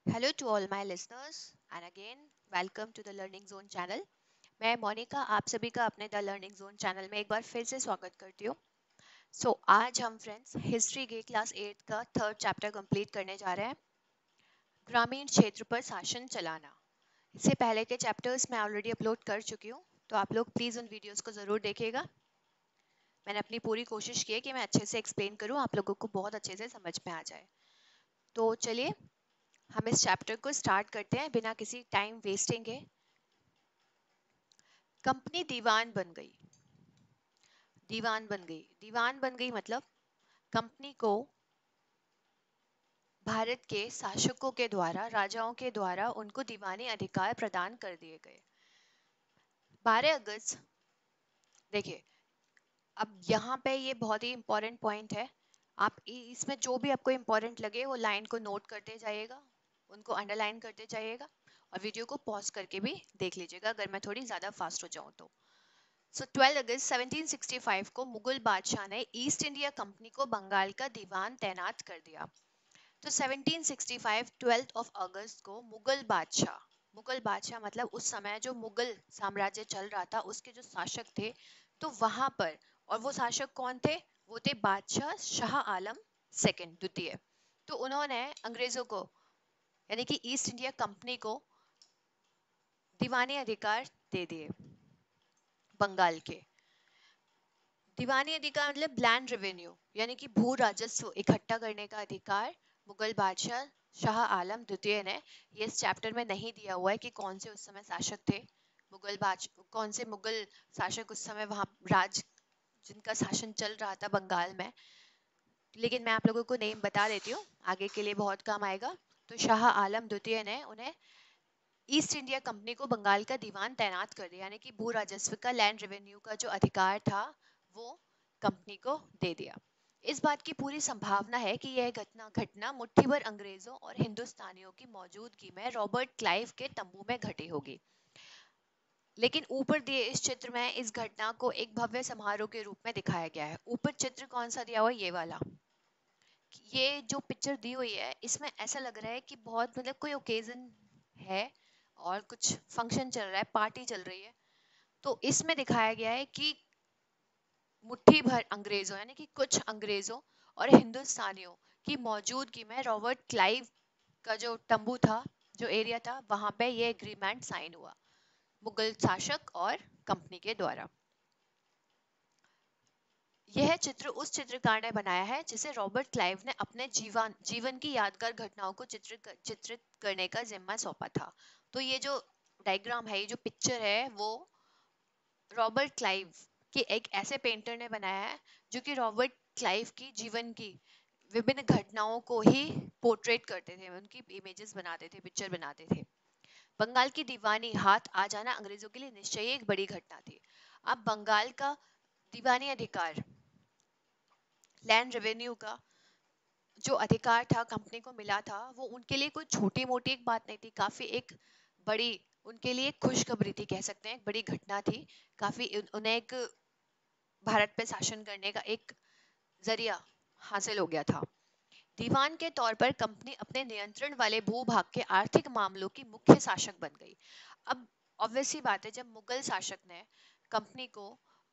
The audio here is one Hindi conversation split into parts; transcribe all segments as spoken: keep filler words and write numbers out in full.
Hello to all my listeners and again welcome to the Learning Zone channel. मैं मोनिका आप सभी का अपने द लर्निंग जोन चैनल में एक बार फिर से स्वागत करती हूँ. सो so, आज हम फ्रेंड्स हिस्ट्री के क्लास एट का थर्ड चैप्टर कंप्लीट करने जा रहे हैं, ग्रामीण क्षेत्र पर शासन चलाना. इससे पहले के चैप्टर्स मैं ऑलरेडी अपलोड कर चुकी हूँ, तो आप लोग प्लीज़ उन वीडियोस को ज़रूर देखिएगा. मैंने अपनी पूरी कोशिश की है कि मैं अच्छे से एक्सप्लेन करूँ, आप लोगों को बहुत अच्छे से समझ में आ जाए. तो चलिए हम इस चैप्टर को स्टार्ट करते हैं बिना किसी टाइम वेस्टिंग के. कंपनी दीवान बन गई. दीवान बन गई दीवान बन गई मतलब कंपनी को भारत के शासकों के द्वारा, राजाओं के द्वारा उनको दीवानी अधिकार प्रदान कर दिए गए. बारह अगस्त, देखिए अब यहाँ पे ये बहुत ही इंपॉर्टेंट पॉइंट है. आप इसमें जो भी आपको इंपॉर्टेंट लगे वो लाइन को नोट करते जाइएगा, उनको अंडरलाइन करते जाइएगा और वीडियो को पॉज करके भी देख लीजिएगा अगर मैं थोड़ी ज़्यादा फास्ट हो जाऊँ तो. सो ट्वेल्व अगस्त सेवनटीन सिक्सटी फाइव को मुगल बादशाह ने ईस्ट इंडिया कंपनी को बंगाल का दीवान तैनात कर दिया. तो seventeen sixty five twelfth of August को मुगल बादशाह, मुगल बादशाह मतलब उस समय जो मुगल साम्राज्य चल रहा था उसके जो शासक थे, तो वहां पर, और वो शासक कौन थे? वो थे बादशाह शाह आलम सेकंड, द्वितीय. तो उन्होंने अंग्रेजों को यानी कि ईस्ट इंडिया कंपनी को दीवानी अधिकार दे दिए. बंगाल के दीवानी अधिकार मतलब लैंड रेवेन्यू यानी कि भू राजस्व इकट्ठा करने का अधिकार मुगल बादशाह शाह आलम द्वितीय ने. ये इस चैप्टर में नहीं दिया हुआ है कि कौन से उस समय शासक थे. मुगल बादशाह कौन से मुगल शासक उस समय वहां राज जिनका शासन चल रहा था बंगाल में, लेकिन मैं आप लोगों को नेम बता देती हूँ, आगे के लिए बहुत काम आएगा. तो शाह आलम द्वितीय ने उन्हें ईस्ट इंडिया कंपनी को बंगाल का दीवान तैनात कर दिया, यानी कि भू राजस्व का, लैंड रेवेन्यू का जो अधिकार था वो कंपनी को दे दिया. इस बात की पूरी संभावना है कि यह घटना घटना मुट्ठी भर अंग्रेजों और हिंदुस्तानियों की मौजूदगी में रॉबर्ट क्लाइव के तंबू में घटी होगी. लेकिन ऊपर दिए इस चित्र में इस घटना को एक भव्य समारोह के रूप में दिखाया गया है. ऊपर चित्र कौन सा दिया हुआ है? ये वाला. ये जो पिक्चर दी हुई है इसमें ऐसा लग रहा है कि बहुत मतलब कोई ओकेजन है और कुछ फंक्शन चल रहा है, पार्टी चल रही है. तो इसमें दिखाया गया है कि मुट्ठी भर अंग्रेजों यानी कि कुछ अंग्रेजों और हिंदुस्तानियों की मौजूदगी में रॉबर्ट क्लाइव का जो तंबू था, जो एरिया था, वहां पे ये एग्रीमेंट साइन हुआ मुगल शासक और कंपनी के द्वारा. यह चित्र उस चित्रकार ने बनाया है जिसे रॉबर्ट क्लाइव ने अपने जीवन जीवन की यादगार घटनाओं को चित्रित चित्रित करने का जिम्मा सौंपा था. तो ये जो डायग्राम है, ये जो पिक्चर है, वो रॉबर्ट क्लाइव के एक ऐसे पेंटर ने बनाया है जो कि रॉबर्ट क्लाइव की जीवन की विभिन्न घटनाओं को ही पोर्ट्रेट करते थे, उनकी इमेजेस बनाते थे, पिक्चर बनाते थे. बंगाल की दीवानी हाथ आ जाना अंग्रेजों के लिए निश्चय ही एक बड़ी घटना थी. अब बंगाल का दीवानी अधिकार, लैंड रेवेन्यू का जो अधिकार था कंपनी को मिला था, वो उनके लिए कोई छोटी मोटी एक बात नहीं थी, काफी एक बड़ी, उनके लिए खुशखबरी थी, कह सकते हैं एक बड़ी घटना थी. काफी उन्हें एक भारत पे शासन करने का एक जरिया हासिल हो गया था. दीवान के तौर पर कंपनी अपने नियंत्रण वाले भूभाग के आर्थिक मामलों की मुख्य शासक बन गई. अब ऑब्वियसली बात है, जब मुगल शासक ने कंपनी को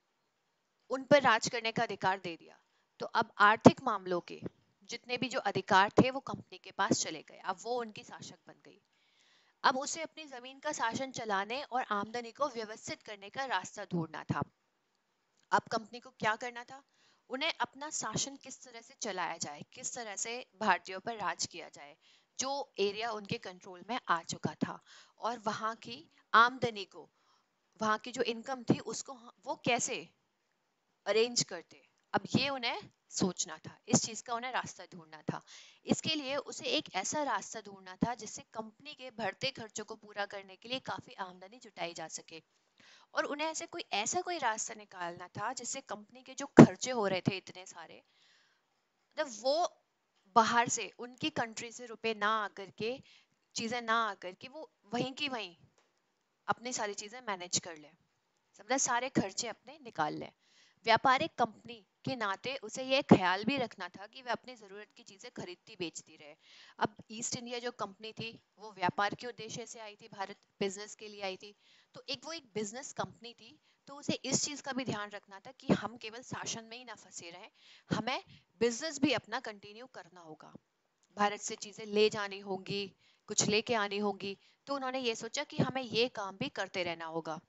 उन पर राज करने का अधिकार दे दिया, तो अब आर्थिक मामलों के जितने भी जो अधिकार थे वो कंपनी के पास चले गए. अब वो उनकी शासक बन गई. अब उसे अपनी जमीन का शासन चलाने और आमदनी को व्यवस्थित करने का रास्ता ढूंढना था. अब कंपनी को क्या करना था? उन्हें अपना शासन किस तरह से चलाया जाए, किस तरह से भारतीयों पर राज किया जाए, जो एरिया उनके कंट्रोल में आ चुका था, और वहां की आमदनी को, वहां की जो इनकम थी उसको वो कैसे अरेंज करते. अब ये उन्हें सोचना था, इस चीज का उन्हें रास्ता ढूंढना था. इसके लिए उसे एक ऐसा रास्ता ढूंढना था जिससे कंपनी के बढ़ते खर्चों को पूरा करने के लिए काफी आमदनी जुटाई जा सके. और उन्हें ऐसे कोई ऐसा कोई रास्ता निकालना था जिससे कंपनी के जो खर्चे हो रहे थे इतने सारे, मतलब वो बाहर से, उनकी कंट्री से रुपए ना आकर के, चीजें ना आकर के, वो वहीं की वहीं अपनी सारी चीजें मैनेज कर ले, समझा, सारे खर्चे अपने निकाल ले. व्यापारिक कंपनी के नाते उसे यह ख्याल भी रखना था कि वह अपनी जरूरत की चीजें खरीदती बेचती रहे। अब ईस्ट इंडिया जो कंपनी थी वो व्यापार के उद्देश्य से आई थी, भारत बिजनेस के लिए आई थी, तो एक वो एक बिजनेस कंपनी थी, तो उसे इस चीज का भी ध्यान रखना था कि हम केवल शासन में ही ना फंसे रहें, हमें बिजनेस भी अपना कंटिन्यू करना होगा, भारत से चीजें ले जानी होंगी, कुछ लेके आनी होंगी, तो उन्होंने ये सोचा कि हमें ये काम भी करते रहना होगा।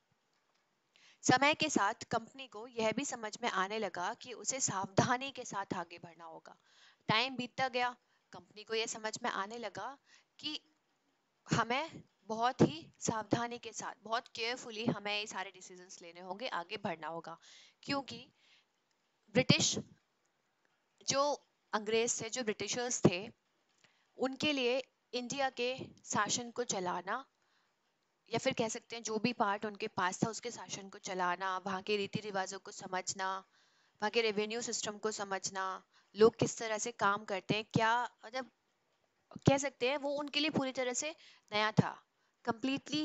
समय के साथ कंपनी को यह भी समझ में आने लगा कि उसे सावधानी के साथ आगे बढ़ना होगा। टाइम बीतता गया, कंपनी को यह समझ में आने लगा कि हमें बहुत ही सावधानी के साथ, बहुत केयरफुली हमें ये सारे डिसीजंस लेने होंगे, आगे बढ़ना होगा, क्योंकि ब्रिटिश जो अंग्रेज थे, जो ब्रिटिशर्स थे, उनके लिए इंडिया के शासन को चलाना, या फिर कह सकते हैं जो भी पार्ट उनके पास था उसके शासन को चलाना, वहाँ के रीति रिवाजों को समझना, वहाँ के रेवेन्यू सिस्टम को समझना, लोग किस तरह से काम करते हैं, क्या मतलब कह सकते हैं वो उनके लिए पूरी तरह से नया था, कंप्लीटली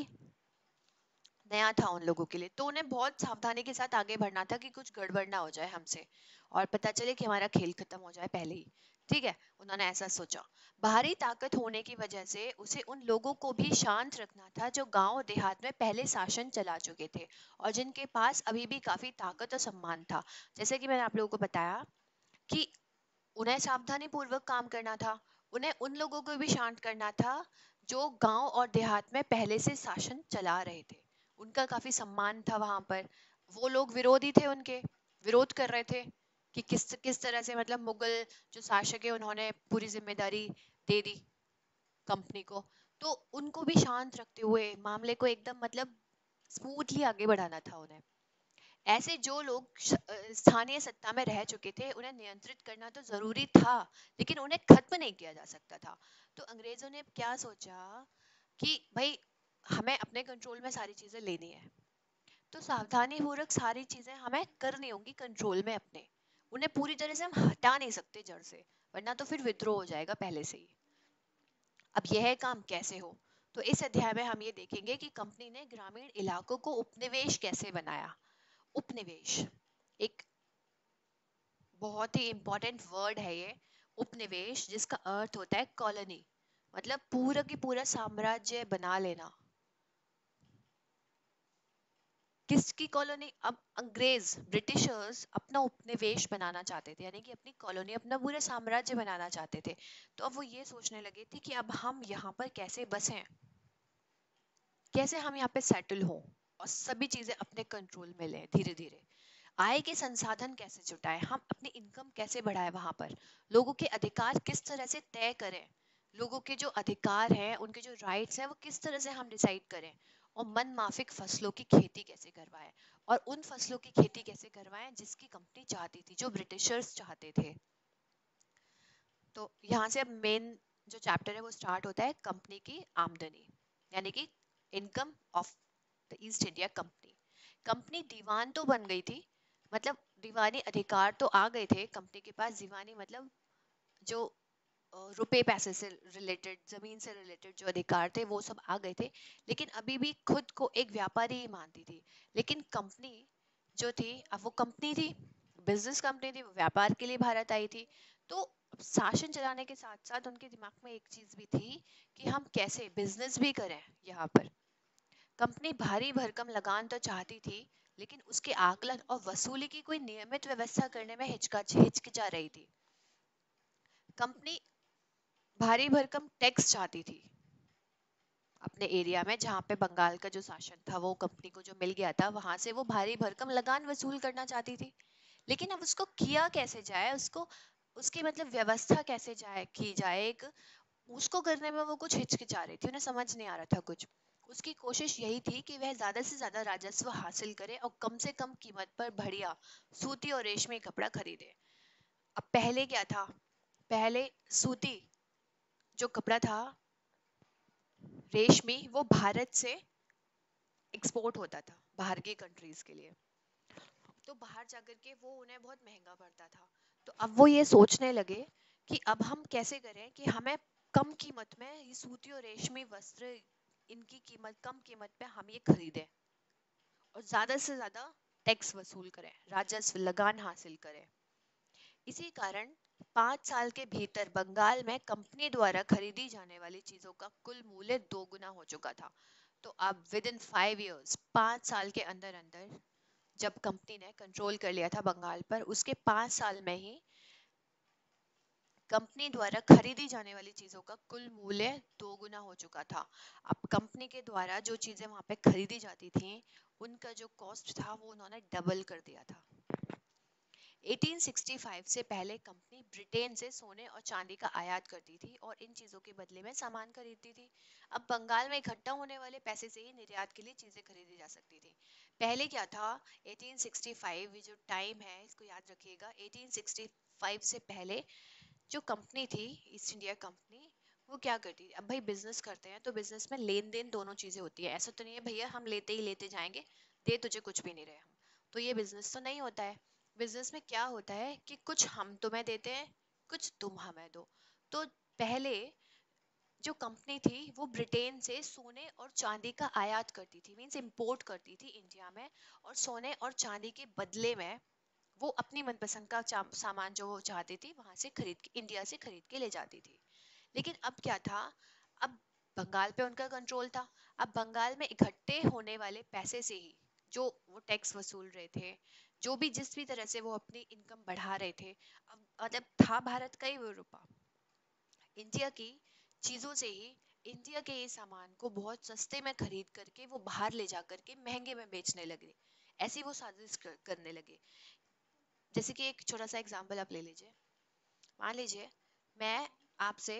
नया था उन लोगों के लिए। तो उन्हें बहुत सावधानी के साथ आगे बढ़ना था कि कुछ गड़बड़ ना हो जाए हमसे और पता चले कि हमारा खेल खत्म हो जाए पहले ही। ठीक है, उन्होंने ऐसा सोचा। बाहरी ताकत होने की वजह से उसे उन लोगों को भी शांत रखना था जो गांव देहात में पहले शासन चला चुके थे और जिनके पास अभी भी काफी ताकत और सम्मान था। जैसे कि मैंने आप लोगों को बताया कि उन्हें सावधानी पूर्वक काम करना था, उन्हें उन लोगों को भी शांत करना था जो गांव और देहात में पहले से शासन चला रहे थे, उनका काफी सम्मान था वहां पर। वो लोग विरोधी थे, उनके विरोध कर रहे थे कि किस किस तरह से मतलब मुगल जो शासक है उन्होंने पूरी जिम्मेदारी दे दी कंपनी को, तो उनको भी शांत रखते हुए मामले को एकदम मतलब स्मूथली आगे बढ़ाना था उन्हें। ऐसे जो लोग श- अ, स्थानीय सत्ता में रह चुके थे उन्हें नियंत्रित करना तो जरूरी था, लेकिन उन्हें खत्म नहीं किया जा सकता था। तो अंग्रेजों ने क्या सोचा कि भाई हमें अपने कंट्रोल में सारी चीजें लेनी है, तो सावधानी पूर्वक सारी चीजें हमें करनी होंगी कंट्रोल में अपने, उन्हें पूरी तरह से हम हटा नहीं सकते जड़ से, वरना तो फिर विद्रोह हो जाएगा पहले से ही। अब यह काम कैसे हो, तो इस अध्याय में हम ये देखेंगे कि कंपनी ने ग्रामीण इलाकों को उपनिवेश कैसे बनाया। उपनिवेश एक बहुत ही इंपॉर्टेंट वर्ड है ये, उपनिवेश, जिसका अर्थ होता है कॉलोनी, मतलब पूरा की पूरा साम्राज्य बना लेना। किसकी कॉलोनी? अब अंग्रेज ब्रिटिशर्स अपना उपनिवेश बनाना चाहते थे, यानी कि अपनी कॉलोनी, अपना पूरा साम्राज्य बनाना चाहते थे। तो अब वो ये सोचने लगे थे कि अब हम यहाँ पर कैसे बसें, कैसे हम यहाँ पे सेटल हों और सभी चीजें अपने कंट्रोल में लें धीरे धीरे। आय के संसाधन कैसे जुटाएं, हम अपनी इनकम कैसे बढ़ाएं, वहां पर लोगों के अधिकार किस तरह से तय करें, लोगों के जो अधिकार हैं, उनके जो राइट्स हैं, वो किस तरह से हम डिसाइड करें, और मन माफिक फसलों की खेती कैसे करवाएं, और उन फसलों की खेती कैसे करवाएं जिसकी कंपनी चाहती थी, जो ब्रिटिशर्स चाहते थे। तो यहाँ से अब मेन जो चैप्टर है वो स्टार्ट होता है, कंपनी की आमदनी, यानी कि income of the East India Company. Company दीवान तो बन गई थी, मतलब दीवानी अधिकार तो आ गए थे कंपनी के पास, दीवानी मतलब जो अ, रुपए पैसे से रिलेटेड, जमीन से रिलेटेड जो अधिकार थे वो सब आ गए थे, लेकिन अभी भी खुद को एक व्यापारी ही मानती थी। लेकिन कंपनी जो थी, अब वो कंपनी थी, बिजनेस कंपनी थी, वो व्यापार के लिए भारत आई थी। तो शासन चलाने के साथ साथ उनके दिमाग में एक चीज भी थी कि हम कैसे बिजनेस भी करें यहाँ पर। कंपनी भारी भरकम लगान तो चाहती थी, लेकिन उसके आकलन और वसूली की कोई नियमित व्यवस्था करने में हिचका हिचकिचा रही थी। कंपनी भारी भरकम टैक्स चाहती थी अपने एरिया में, जहाँ पे बंगाल का जो शासन था वो कंपनी को जो मिल गया था, वहां से वो भारी भरकम लगान वसूल करना चाहती थी। लेकिन अब उसको किया कैसे जाए, उसको उसकी मतलब व्यवस्था कैसे जाए की जाए, एक उसको करने में वो कुछ हिचकिचा रही थी, उन्हें समझ नहीं आ रहा था कुछ। उसकी कोशिश यही थी कि वह ज्यादा से ज्यादा राजस्व हासिल करे और कम से कम कीमत पर बढ़िया सूती और रेशमी कपड़ा खरीदे। अब पहले क्या था, पहले सूती जो कपड़ा था, रेशमी, वो भारत से एक्सपोर्ट होता था बाहर की कंट्रीज के लिए, तो बाहर जाकर के वो उन्हें बहुत महंगा पड़ता था। तो अब वो ये सोचने लगे कि अब हम कैसे करें कि हमें कम कीमत में ये सूती और रेशमी वस्त्र, इनकी कीमत कम कीमत पे हम ये खरीदें और ज्यादा से ज्यादा टैक्स वसूल करें, राजस्व लगान हासिल करें। इसी कारण पाँच साल के भीतर बंगाल में कंपनी द्वारा खरीदी जाने वाली चीजों का कुल मूल्य दोगुना हो चुका था। तो अब विद इन फाइव इयर्स, पाँच साल के अंदर अंदर जब कंपनी ने कंट्रोल कर लिया था बंगाल पर, उसके पाँच साल में ही कंपनी द्वारा खरीदी जाने वाली चीजों का कुल मूल्य दोगुना हो चुका था। अब कंपनी के द्वारा जो चीजें वहां पे खरीदी जाती थी, उनका जो कॉस्ट था वो उन्होंने डबल कर दिया था। अठारह सौ पैंसठ से पहले कंपनी ब्रिटेन से सोने और चांदी का आयात करती थी और इन चीजों के बदले में सामान खरीदती थी। अब बंगाल में इकट्ठा होने वाले पैसे से ही निर्यात के लिए चीजें खरीदी जा सकती थी। पहले क्या था, अठारह सौ पैंसठ, ये जो टाइम है इसको याद रखिएगा, अठारह सौ पैंसठ से पहले जो कंपनी थी, ईस्ट इंडिया कंपनी, वो क्या करती थी, अब भाई बिजनेस करते हैं तो बिजनेस में लेन देन दोनों चीजें होती है। ऐसा तो नहीं है भैया हम लेते ही लेते जाएंगे, दे तुझे कुछ भी नहीं रहे हम, तो ये बिजनेस तो नहीं होता है। बिजनेस में क्या होता है कि कुछ हम तुम्हें देते हैं, कुछ तुम हमें दो। तो पहले जो कंपनी थी वो ब्रिटेन से सोने और चांदी का आयात करती थी, मींस इंपोर्ट करती थी इंडिया में, और सोने और चांदी के बदले में वो अपनी मनपसंद का सामान जो वो चाहती थी वहां से खरीद के, इंडिया से खरीद के ले जाती थी। लेकिन अब क्या था, अब बंगाल पे उनका कंट्रोल था। अब बंगाल में इकट्ठे होने वाले पैसे से ही जो वो टैक्स वसूल रहे थे, जो भी जिस भी तरह से वो अपनी इनकम बढ़ा रहे थे, अब मतलब था भारत का ही वो रुपया, इंडिया की चीजों से ही इंडिया के ये सामान को बहुत सस्ते में खरीद करके वो बाहर ले जा करके महंगे में बेचने लगे। ऐसी वो साजिश कर, करने लगे। जैसे कि एक छोटा सा एग्जांपल आप ले लीजिए, मान लीजिए मैं आपसे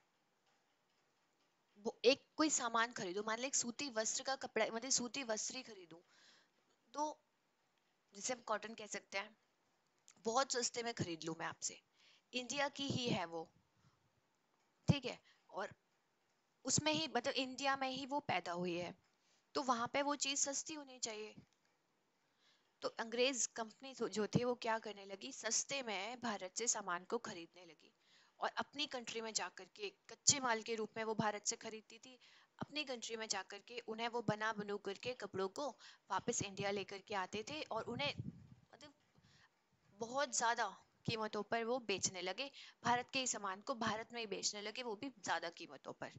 वो एक कोई सामान खरीदूं, मान लीजिए एक सूती वस्त्र का कपड़ा, मतलब सूती वस्त्र ही खरीदूं, तो जिसे हम कॉटन कह सकते हैं, बहुत सस्ते में खरीद लूं मैं आपसे, इंडिया की ही है वो, ठीक है, और उसमें ही मतलब इंडिया में ही वो पैदा हुई है, तो वहां पे वो चीज सस्ती होनी चाहिए। तो अंग्रेज कंपनी जो थी वो क्या करने लगी, सस्ते में भारत से सामान को खरीदने लगी और अपनी कंट्री में जाकर के कच्चे माल के रूप में वो भारत से खरीदती थी। अपनी कंट्री में जाकर के उन्हें वो बना बनू करके कपड़ों को वापस इंडिया लेकर के आते थे और उन्हें मतलब बहुत ज्यादा कीमतों पर वो बेचने लगे, भारत के ही सामान को भारत में ही बेचने लगे, वो भी ज्यादा कीमतों पर।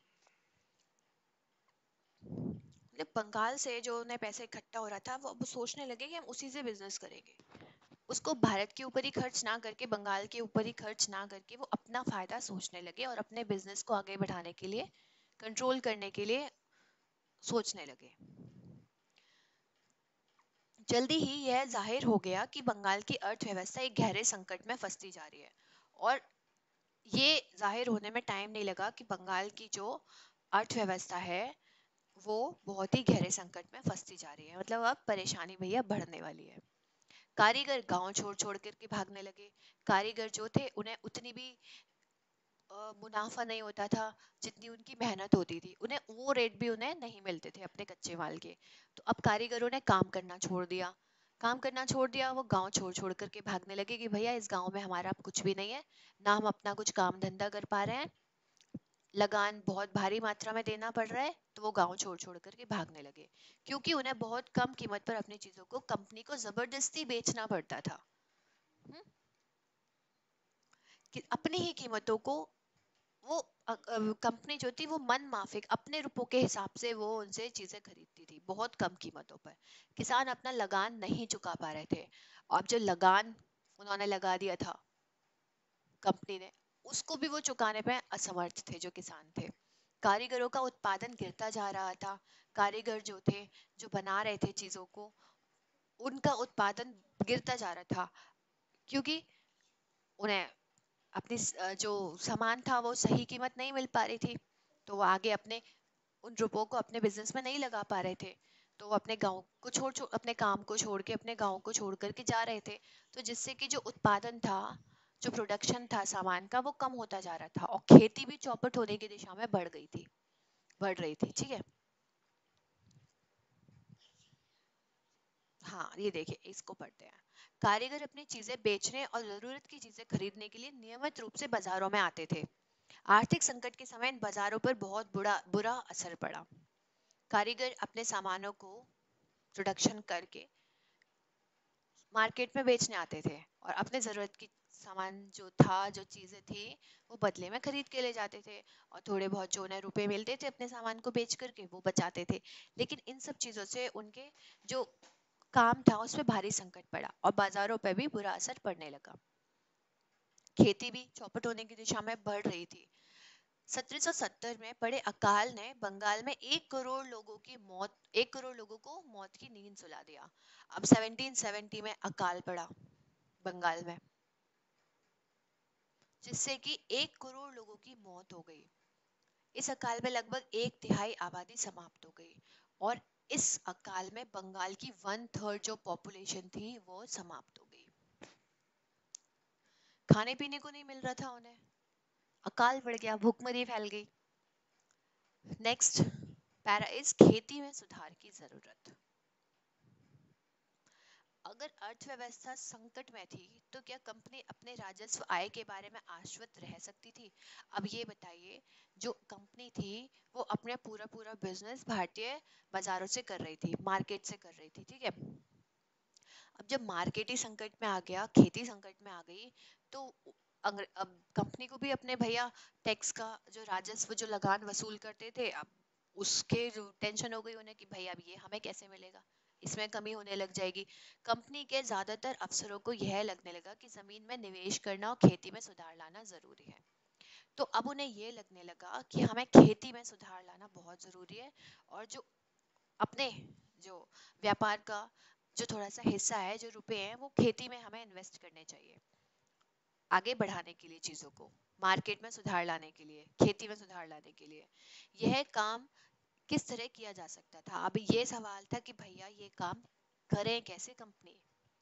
मतलब बंगाल से जो उन्हें पैसे इकट्ठा हो रहा था, वो अब सोचने लगे कि हम उसी से बिजनेस करेंगे। उसको भारत के ऊपर ही खर्च ना करके, बंगाल के ऊपर ही खर्च ना करके, वो अपना फायदा सोचने लगे और अपने बिजनेस को आगे बढ़ाने के लिए, कंट्रोल करने के लिए सोचने लगे। जल्दी ही यह जाहिर हो गया कि बंगाल की अर्थव्यवस्था एक गहरे संकट में फंसती जा रही है, और ये जाहिर होने में टाइम नहीं लगा कि बंगाल की जो अर्थव्यवस्था है वो बहुत ही गहरे संकट में फंसती जा रही है, मतलब अब परेशानी भैया बढ़ने वाली है। कारीगर गांव छोड़ छोड़ करके भागने लगे। कारीगर जो थे उन्हें उतनी भी अ, मुनाफा नहीं होता था जितनी उनकी मेहनत होती थी, उन्हें वो रेट भी उन्हें नहीं मिलते थे अपने कच्चे माल के। तो अब कारीगरों ने काम करना छोड़ दिया, काम करना छोड़ दिया, वो गांव छोड़ छोड़ करके भागने लगे कि भैया इस गांव में हमारा अब कुछ भी नहीं है, ना हम अपना कुछ काम धंधा कर पा रहे हैं, लगान बहुत भारी मात्रा में देना पड़ रहा है, तो वो गांव छोड़ छोड़ करके भागने लगे, क्योंकि उन्हें बहुत कम कीमत पर अपनी चीजों को कंपनी को जबरदस्ती बेचना पड़ता था। हम्म, कि अपनी ही कीमतों को वो कंपनी जो थी वो मन माफिक अपने रुपयों के हिसाब से वो उनसे चीजें खरीदती थी बहुत कम कीमतों पर। किसान अपना लगान नहीं चुका पा रहे थे। अब जो लगान उन्होंने लगा दिया था कंपनी ने, उसको भी वो चुकाने में असमर्थ थे जो किसान थे। कारीगरों का उत्पादन गिरता जा रहा था। कारीगर जो थे, जो बना रहे थे चीजों को, उनका उत्पादन गिरता जा रहा था, क्योंकि उन्हें अपनी जो सामान था वो सही कीमत नहीं मिल पा रही थी, तो वो आगे अपने उन रुपयों को अपने बिजनेस में नहीं लगा पा रहे थे, तो वो अपने गांव को छोड़ छोड़ अपने काम को छोड़ के अपने गांव को छोड़ करके जा रहे थे। तो जिससे कि जो उत्पादन था, जो प्रोडक्शन था सामान का, वो कम होता जा रहा था और खेती भी चौपट होने की दिशा में बढ़ गई थी, बढ़ रही थी, ठीक है। हाँ ये देखिए, इसको पढ़ते हैं। कारीगर अपनी चीजें बेचने और जरूरत की चीजें खरीदने के लिए नियमित रूप से बाजारों में आते थे। आर्थिक संकट के समय इन बाजारों पर बहुत बुरा बुरा असर पड़ा। कारीगर अपने सामानों को प्रोडक्शन करके मार्केट में बेचने आते थे और अपने ज़रूरत की सामान जो था, जो चीज़ें थी, वो बदले में खरीद के ले जाते थे और थोड़े बहुत जो उन्हें रुपए मिलते थे अपने सामान को बेच करके वो बचाते थे। लेकिन इन सब चीज़ों से उनके जो काम था उस पे भारी संकट पड़ा और बाजारों पे भी बुरा असर पड़ने लगा। खेती भी चौपट होने की दिशा में बढ़ रही थी। सत्रह सौ सत्तर में पड़े अकाल ने बंगाल में एक करोड़ लोगों की मौत एक करोड़ लोगों को मौत की नींद सुला दिया। अब सत्रह सौ सत्तर में अकाल पड़ा बंगाल में, जिससे कि एक करोड़ लोगों की मौत हो गई। इस अकाल में लगभग एक तिहाई आबादी समाप्त हो गई और इस अकाल में बंगाल की वन थर्ड जो पॉपुलेशन थी वो समाप्त हो गई। खाने पीने को नहीं मिल रहा था उन्हें, अकाल बढ़ गया, भूखमरी फैल गई। नेक्स्ट पैरा इज खेती में सुधार की जरूरत। अगर अर्थव्यवस्था संकट में थी तो क्या कंपनी अपने राजस्व आय के बारे में आश्वस्त रह सकती थी? अब ये बताइए, जो कंपनी थी वो अपना पूरा पूरा बिजनेस भारतीय बाजारों से कर रही थी, मार्केट से कर रही थी, ठीक है। अब जब मार्केट ही संकट में आ गया, खेती संकट में आ गई, तो अगर अब कंपनी को भी अपने भैया टैक्स का जो राजस्व जो लगान वसूल करते थे, अब उसके टेंशन हो गई उन्हें कि भाई अब ये हमें कैसे मिलेगा, इसमें कमी होने लग जाएगी। कंपनी के ज्यादातर अफसरों को यह लगने लगा कि जमीन में निवेश करना और खेती में सुधार लाना जरूरी है। तो अब उन्हें ये लगने लगा कि हमें खेती में सुधार लाना बहुत जरूरी है और जो अपने जो व्यापार का जो थोड़ा सा हिस्सा है, जो रुपए हैं, वो खेती में हमें इन्वेस्ट करने चाहिए आगे बढ़ाने के लिए, चीजों को मार्केट में सुधार लाने के लिए, खेती में सुधार लाने के लिए। यह काम किस तरह किया जा सकता था? अब ये सवाल था कि भैया ये काम करें कैसे, कंपनी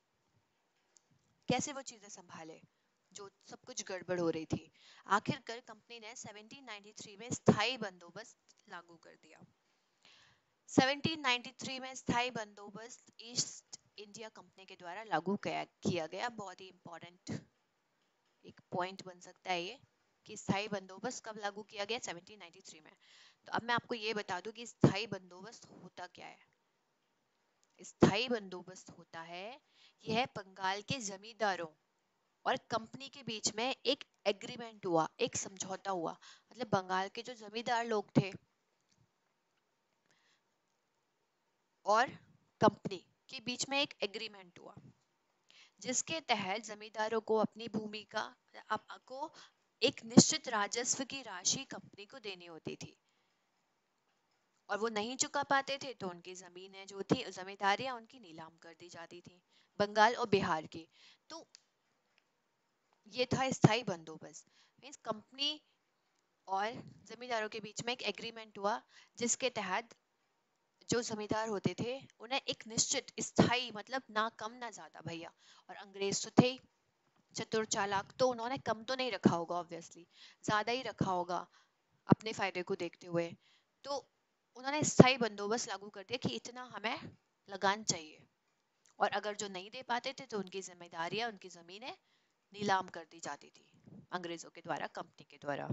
कैसे वो चीजें संभाले जो सब कुछ गड़बड़ हो रही थी। आखिरकार कंपनी ने सत्रह सौ तिरानवे में स्थायी बंदोबस्त लागू कर दिया। सत्रह सौ तिरानवे में स्थायी बंदोबस्त ईस्ट इंडिया कंपनी के द्वारा लागू किया किया गया। बहुत ही इंपॉर्टेंट एक पॉइंट बन सकता है ये कि स्थायी बंदोबस्त कब लागू किया गया, सत्रह सौ तिरानवे में। तो अब मैं आपको ये बता दूं कि स्थायी बंदोबस्त होता क्या है। स्थायी बंदोबस्त होता है, यह बंगाल के जमींदारों और कंपनी के बीच में एक एग्रीमेंट हुआ, एक समझौता हुआ। मतलब बंगाल के जो जमींदार लोग थे और कंपनी के बीच में एक एग्रीमेंट हुआ, जिसके तहत जमींदारों को अपनी भूमि का को एक निश्चित राजस्व की राशि कंपनी को देनी होती थी और वो नहीं चुका पाते थे तो उनकी जमीनें जो थी, जमींदारियां उनकी नीलाम कर दी जाती थी, बंगाल और बिहार की। तो ये था स्थायी बंदोबस्त। मीन्स कंपनी और जमींदारों के बीच में एक एग्रीमेंट हुआ, जिसके तहत जो जमींदार होते थे उन्हें एक निश्चित स्थायी, मतलब ना कम ना ज्यादा भैया, और अंग्रेज तो थे चतुर चालाक, तो उन्होंने कम तो नहीं रखा होगा, ऑब्वियसली ज्यादा ही रखा होगा अपने फायदे को देखते हुए। तो उन्होंने स्थायी बंदोबस्त लागू कर दिया कि इतना हमें लगान चाहिए, और अगर जो नहीं दे पाते थे तो उनकी जिम्मेदारियां, उनकी जमीनें नीलाम कर दी जाती थी अंग्रेजों के द्वारा, कंपनी के द्वारा।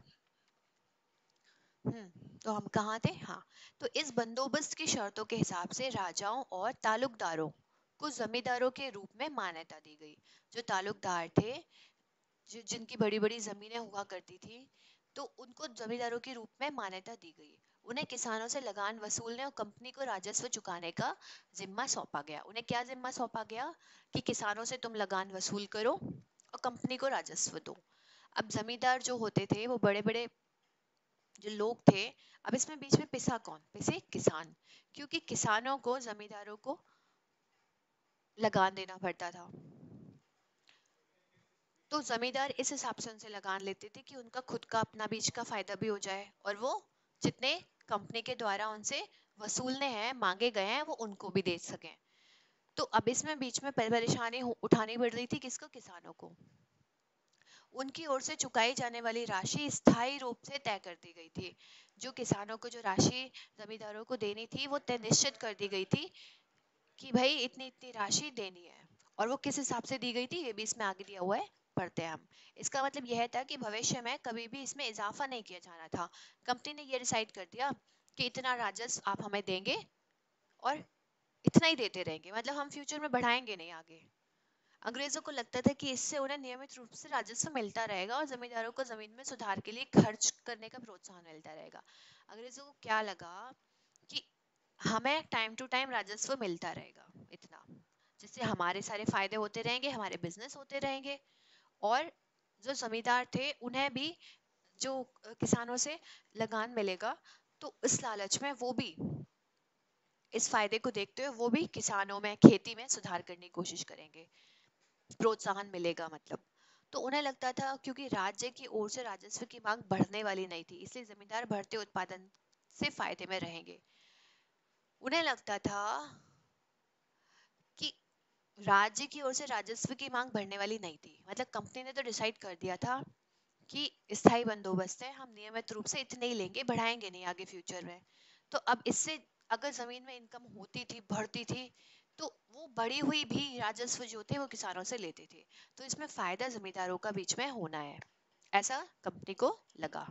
हम्म तो हम कहाँ थे? हाँ, तो इस बंदोबस्त की शर्तों के हिसाब से राजाओं और तालुकदारों को जमींदारों के रूप में मान्यता दी गई। जो तालुकदार थे, जो जिनकी बड़ी बड़ी जमीनें हुआ करती थी, तो उनको जमींदारों के रूप में मान्यता दी गई। उन्हें किसानों से लगान वसूलने और कंपनी को राजस्व चुकाने का जिम्मा सौंपा गया। उन्हें क्या जिम्मा सौंपा गया कि किसानों से तुम लगान वसूल करो और कंपनी को राजस्व दो। अब जमींदार जो होते थे वो बड़े बड़े जो लोग थे। अब इसमें बीच में पिसा कौन? पिसे किसान, क्योंकि किसानों को जमींदारों को लगान देना पड़ता था। तो जमींदार इस हिसाब से उनसे लगान लेते थे कि उनका खुद का अपना बीच का फायदा भी हो जाए और वो जितने कंपनी के द्वारा उनसे वसूलने हैं, मांगे गए हैं, वो उनको भी दे सकें। तो अब इसमें बीच में परेशानी उठानी पड़ रही थी किसको? किसानों को। उनकी ओर से चुकाई जाने वाली राशि स्थायी रूप से तय कर दी गई थी। जो किसानों को जो राशि जमींदारों को देनी थी वो तय निश्चित कर दी गई थी कि भाई इतनी इतनी राशि देनी है। और वो किस हिसाब से दी गई थी ये भी इसमें आगे दिया हुआ है, पढ़ते हैं हम। इसका मतलब यह था कि भविष्य में कभी भी इसमें इजाफा नहीं किया जाना था। कंपनी ने ये डिसाइड कर दिया कि इतना राजस्व आप हमें देंगे और इतना ही देते रहेंगे, मतलब हम फ्यूचर में बढ़ाएंगे नहीं आगे। अंग्रेजों को लगता था कि इससे उन्हें नियमित रूप से राजस्व मिलता रहेगा और जमींदारों को जमीन में सुधार के लिए खर्च करने का प्रोत्साहन मिलता रहेगा। अंग्रेजों को क्या लगा कि हमें टाइम टू टाइम राजस्व मिलता रहेगा इतना, जिससे हमारे सारे फायदे होते रहेंगे, हमारे बिजनेस होते रहेंगे, और जो जमींदार थे उन्हें भी जो किसानों से लगान मिलेगा, तो इस लालच में वो भी, इस फायदे को देखते हुए वो भी किसानों में, खेती में सुधार करने की कोशिश करेंगे, प्रोत्साहन मिलेगा मतलब। तो उन्हें लगता था क्योंकि राज्य की ओर से राजस्व की मांग बढ़ने वाली नहीं थी, इसलिए जमींदार बढ़ते उत्पादन से फायदे में रहेंगे। उन्हें लगता था कि राज्य की ओर से राजस्व की मांग बढ़ने वाली नहीं थी, मतलब कंपनी ने तो डिसाइड कर दिया था कि स्थायी बंदोबस्त है, हम नियमित रूप से इतने ही लेंगे, बढ़ाएंगे नहीं आगे फ्यूचर में। तो अब इससे अगर जमीन में इनकम होती थी, बढ़ती थी, तो वो बढ़ी हुई भी राजस्व जो थे वो किसानों से लेते थे, तो इसमें फायदा जमींदारों का बीच में होना है, ऐसा कंपनी को लगा।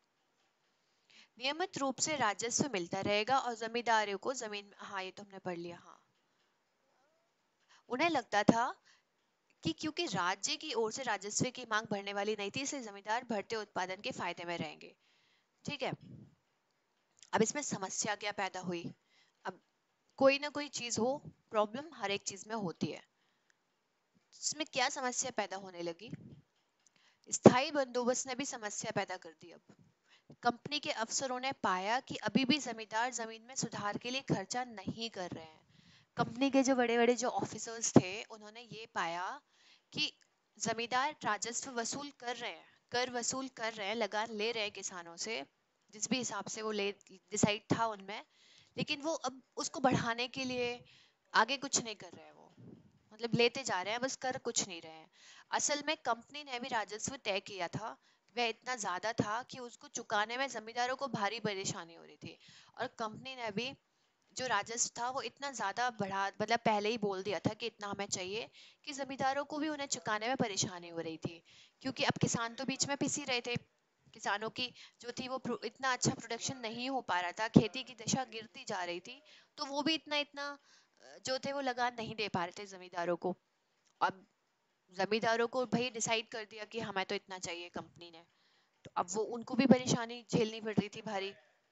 नियमित रूप से राजस्व मिलता रहेगा और जमींदारों को जमीन, हाँ ये तो हमने पढ़ लिया। हाँ, उन्हें लगता था कि क्योंकि राज्य की ओर से राजस्व की मांग बढ़ने वाली नहीं थी, इसलिए जमींदार बढ़ते उत्पादन के फायदे में रहेंगे। ठीक है, अब इसमें समस्या क्या पैदा हुई? अब कोई ना कोई चीज हो, प्रॉब्लम हर एक चीज में होती है, इसमें क्या समस्या पैदा होने लगी? स्थायी बंदोबस्त ने भी समस्या पैदा कर दी। अब कंपनी के अफसरों ने पाया कि अभी भी जमींदार जमीन में सुधार के लिए खर्चा नहीं कर रहे हैं। कंपनी के जो बड़े बड़े जो ऑफिसर्स थे, उन्होंने ये पाया कि जमींदार राजस्व वसूल कर रहे हैं, कर वसूल कर रहे हैं, लगान ले रहे हैं किसानों से, जिस भी हिसाब से वो ले डिसाइड था उनमें, लेकिन वो अब उसको बढ़ाने के लिए आगे कुछ नहीं कर रहे हैं। वो मतलब लेते जा रहे हैं, बस कर कुछ नहीं रहे हैं। असल में कंपनी ने भी राजस्व तय किया था, वह इतना ज्यादा था कि उसको चुकाने में जमींदारों को भारी परेशानी हो रही थी, और कंपनी ने भी जो राजस्व था वो इतना ज्यादा बढ़ा, मतलब पहले ही बोल दिया था कि इतना हमें चाहिए, कि जमींदारों को भी उन्हें चुकाने में परेशानी हो रही थी, क्योंकि अब किसान तो बीच में पिस ही रहे थे। किसानों की जो थी वो प्रो- इतना अच्छा प्रोडक्शन नहीं हो पा रहा था, खेती की दशा गिरती जा रही थी, तो वो भी इतना इतना अ, जो थे वो लगान नहीं दे पा रहे थे जमींदारों को। अब जमींदारों को भाई डिसाइड कर दिया कि हमें तो इतना चाहिए कंपनी ने, तो अब वो उनको भी परेशानी झेलनी पड़ रही थी भारी।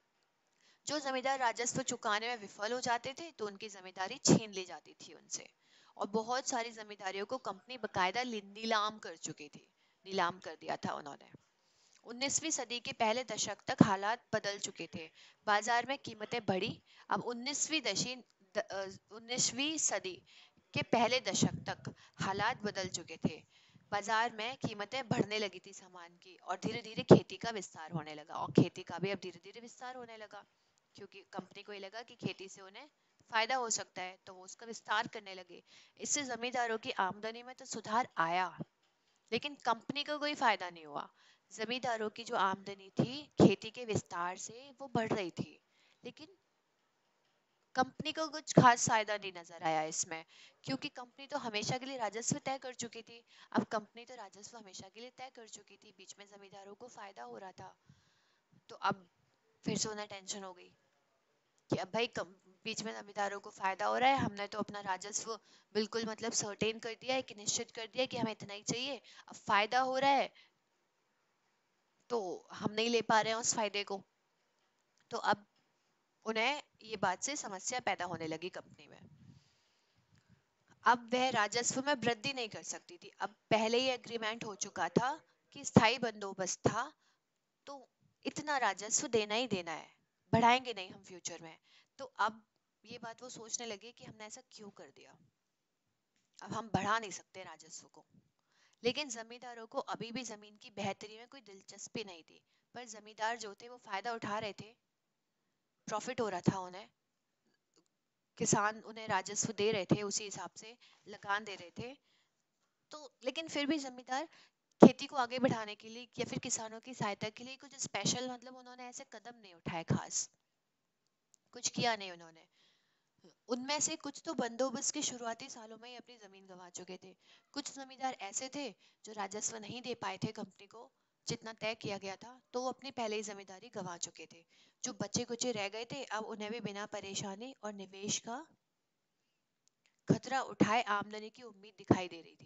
जो जमींदार राजस्व चुकाने में विफल हो जाते थे, तो उनकी जमींदारी छीन ली जाती थी उनसे, और बहुत सारी जमींदारियों को कंपनी बकायदा ली- नीलाम कर चुकी थी, नीलाम कर दिया था उन्होंने। उन्नीसवीं सदी के पहले दशक तक हालात बदल चुके थे, बाजार में कीमतें बढ़ी। अब उन्नीसवीं दशी उन्नीसवीं सदी के पहले दशक तक हालात बदल चुके थे, बाजार में कीमतें बढ़ने लगी थी सामान की, और धीरे धीरे खेती का विस्तार होने लगा, और खेती का भी अब धीरे धीरे विस्तार होने लगा, क्योंकि कंपनी को ये लगा कि खेती से उन्हें फायदा हो सकता है, तो वो उसका विस्तार करने लगे। इससे जमींदारों की आमदनी में तो सुधार आया, लेकिन कंपनी को कोई फायदा नहीं हुआ। जमींदारों की जो आमदनी थी खेती के विस्तार से वो बढ़ रही थी, लेकिन कंपनी को कुछ खास फायदा नहीं नजर आया इसमें, क्योंकि कंपनी तो हमेशा के लिए राजस्व तय कर चुकी थी। अब कंपनी तो राजस्व हमेशा के लिए तय कर चुकी थी, बीच में जमींदारों को फायदा हो रहा था, तो अब फिर से उन्हें टेंशन हो गई कि अब भाई कम, बीच में जमींदारों को फायदा हो रहा है, हमने तो अपना राजस्व बिल्कुल मतलब सर्टेन कर दिया है, कि निश्चित कर दिया है कि हमें इतना ही चाहिए, अब फायदा हो रहा है तो हम नहीं ले पा रहे हैं उस फायदे को। तो अब उन्हें ये बात से समस्या पैदा होने लगी कंपनी में। अब वह राजस्व में वृद्धि नहीं कर सकती थी, अब पहले ही एग्रीमेंट हो चुका था कि स्थायी बंदोबस्त था, तो इतना राजस्व देना ही देना है, बढ़ाएंगे नहीं हम फ्यूचर में। तो अब ये बात वो सोचने लगे कि हमने ऐसा क्यों कर दिया, अब हम बढ़ा नहीं सकते राजस्व को। लेकिन जमींदारों को अभी भी जमीन की बेहतरी में कोई दिलचस्पी नहीं थी, पर जमींदार जो थे वो फायदा उठा रहे थे, प्रॉफिट हो रहा था उन्हें, किसान उन्हें राजस्व दे रहे थे, उसी हिसाब से लगान दे रहे थे, तो लेकिन फिर भी जमींदार खेती को आगे बढ़ाने के लिए या फिर किसानों की सहायता के लिए कुछ स्पेशल मतलब उन्होंने ऐसे कदम नहीं उठाए, खास कुछ किया नहीं उन्होंने। उनमें से कुछ तो बंदोबस्त के शुरुआती सालों में ही अपनी जमीन गंवा चुके थे, कुछ जमींदार ऐसे थे जो राजस्व नहीं दे पाए थे कंपनी को जितना तय किया गया था, तो वो अपनी पहले ही जमींदारी गंवा चुके थे। जो बचे कुचे रह गए थे, अब उन्हें भी बिना परेशानी और निवेश का खतरा उठाए आमदनी की उम्मीद दिखाई दे रही थी।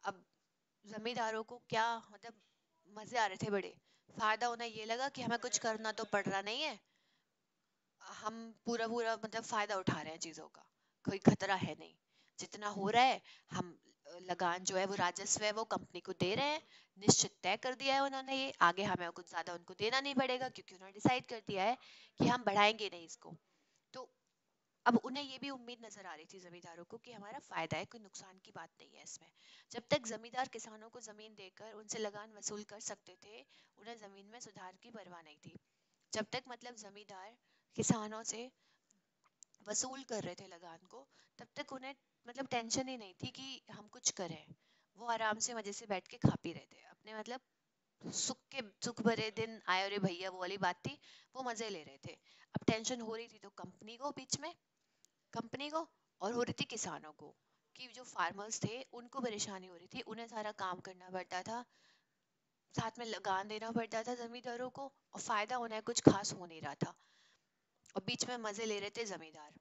अब जमींदारों को क्या मतलब मजे आ रहे थे बड़े, फायदा उन्हें ये लगा कि हमें कुछ करना तो पड़ रहा नहीं है, हम पूरा पूरा मतलब फायदा उठा रहे हैं चीजों का, कोई खतरा है नहीं, जितना हो रहा है हम अ, लगान जो है वो राजस्व है वो कंपनी को दे रहे हैं, निश्चित तय कर दिया है उन्होंने, ये आगे हमें कुछ ज्यादा उनको देना नहीं पड़ेगा क्योंकि उन्होंने डिसाइड कर दिया है कि हम बढ़ाएंगे नहीं इसको। तो अब उन्हें ये भी उम्मीद नजर आ रही थी जमींदारों को कि हमारा फायदा है, कोई नुकसान की बात नहीं है इसमें। जब तक जमींदार किसानों को जमीन देकर उनसे लगान वसूल कर सकते थे, उन्हें जमीन में सुधार की परवाह नहीं थी। जब तक मतलब जमींदार किसानों से वसूल कर रहे थे लगान को, तब तक उन्हें मतलब टेंशन ही नहीं थी कि हम कुछ करें, वो आराम से मजे से बैठ के खा पी रहे थे अपने, मतलब सुख के सुख भरे दिन आए अरे भैया वो वाली बात थी, वो मजे ले रहे थे। अब टेंशन हो रही थी तो कंपनी को, बीच में कंपनी को, और हो रही थी किसानों को, कि जो फार्मर्स थे उनको परेशानी हो रही थी, उन्हें सारा काम करना पड़ता था, साथ में लगान देना पड़ता था जमींदारों को, और फायदा उन्हें कुछ खास हो नहीं रहा था, और बीच में मजे ले रहे थे जमींदार।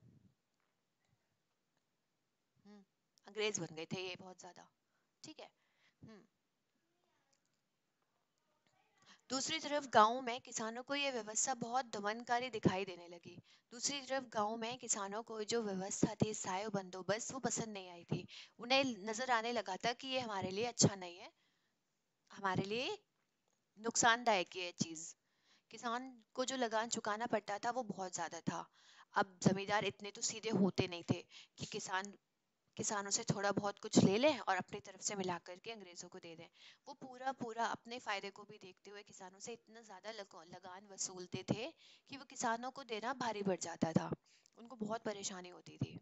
हम्म, अंग्रेज बन गए थे ये बहुत ज्यादा। ठीक है। हम्म। दूसरी तरफ गांव में किसानों को ये व्यवस्था बहुत दमनकारी दिखाई देने लगी। दूसरी तरफ गांव में किसानों को जो व्यवस्था थी, सायो बंदोबस्त, वो पसंद नहीं आई थी। उन्हें नजर आने लगा था कि ये हमारे लिए अच्छा नहीं है, हमारे लिए नुकसानदायक है ये चीज। किसान को जो लगान चुकाना पड़ता था वो बहुत ज्यादा था। अब जमींदार इतने तो सीधे होते नहीं थे कि किसान किसानों से थोड़ा बहुत कुछ ले लें और अपनी तरफ से मिला करके अंग्रेजों को दे दें। वो पूरा पूरा अपने फायदे को भी देखते हुए किसानों से इतना ज्यादा लगा- लगान वसूलते थे कि वो किसानों को देना भारी पड़ जाता था, उनको बहुत परेशानी होती थी।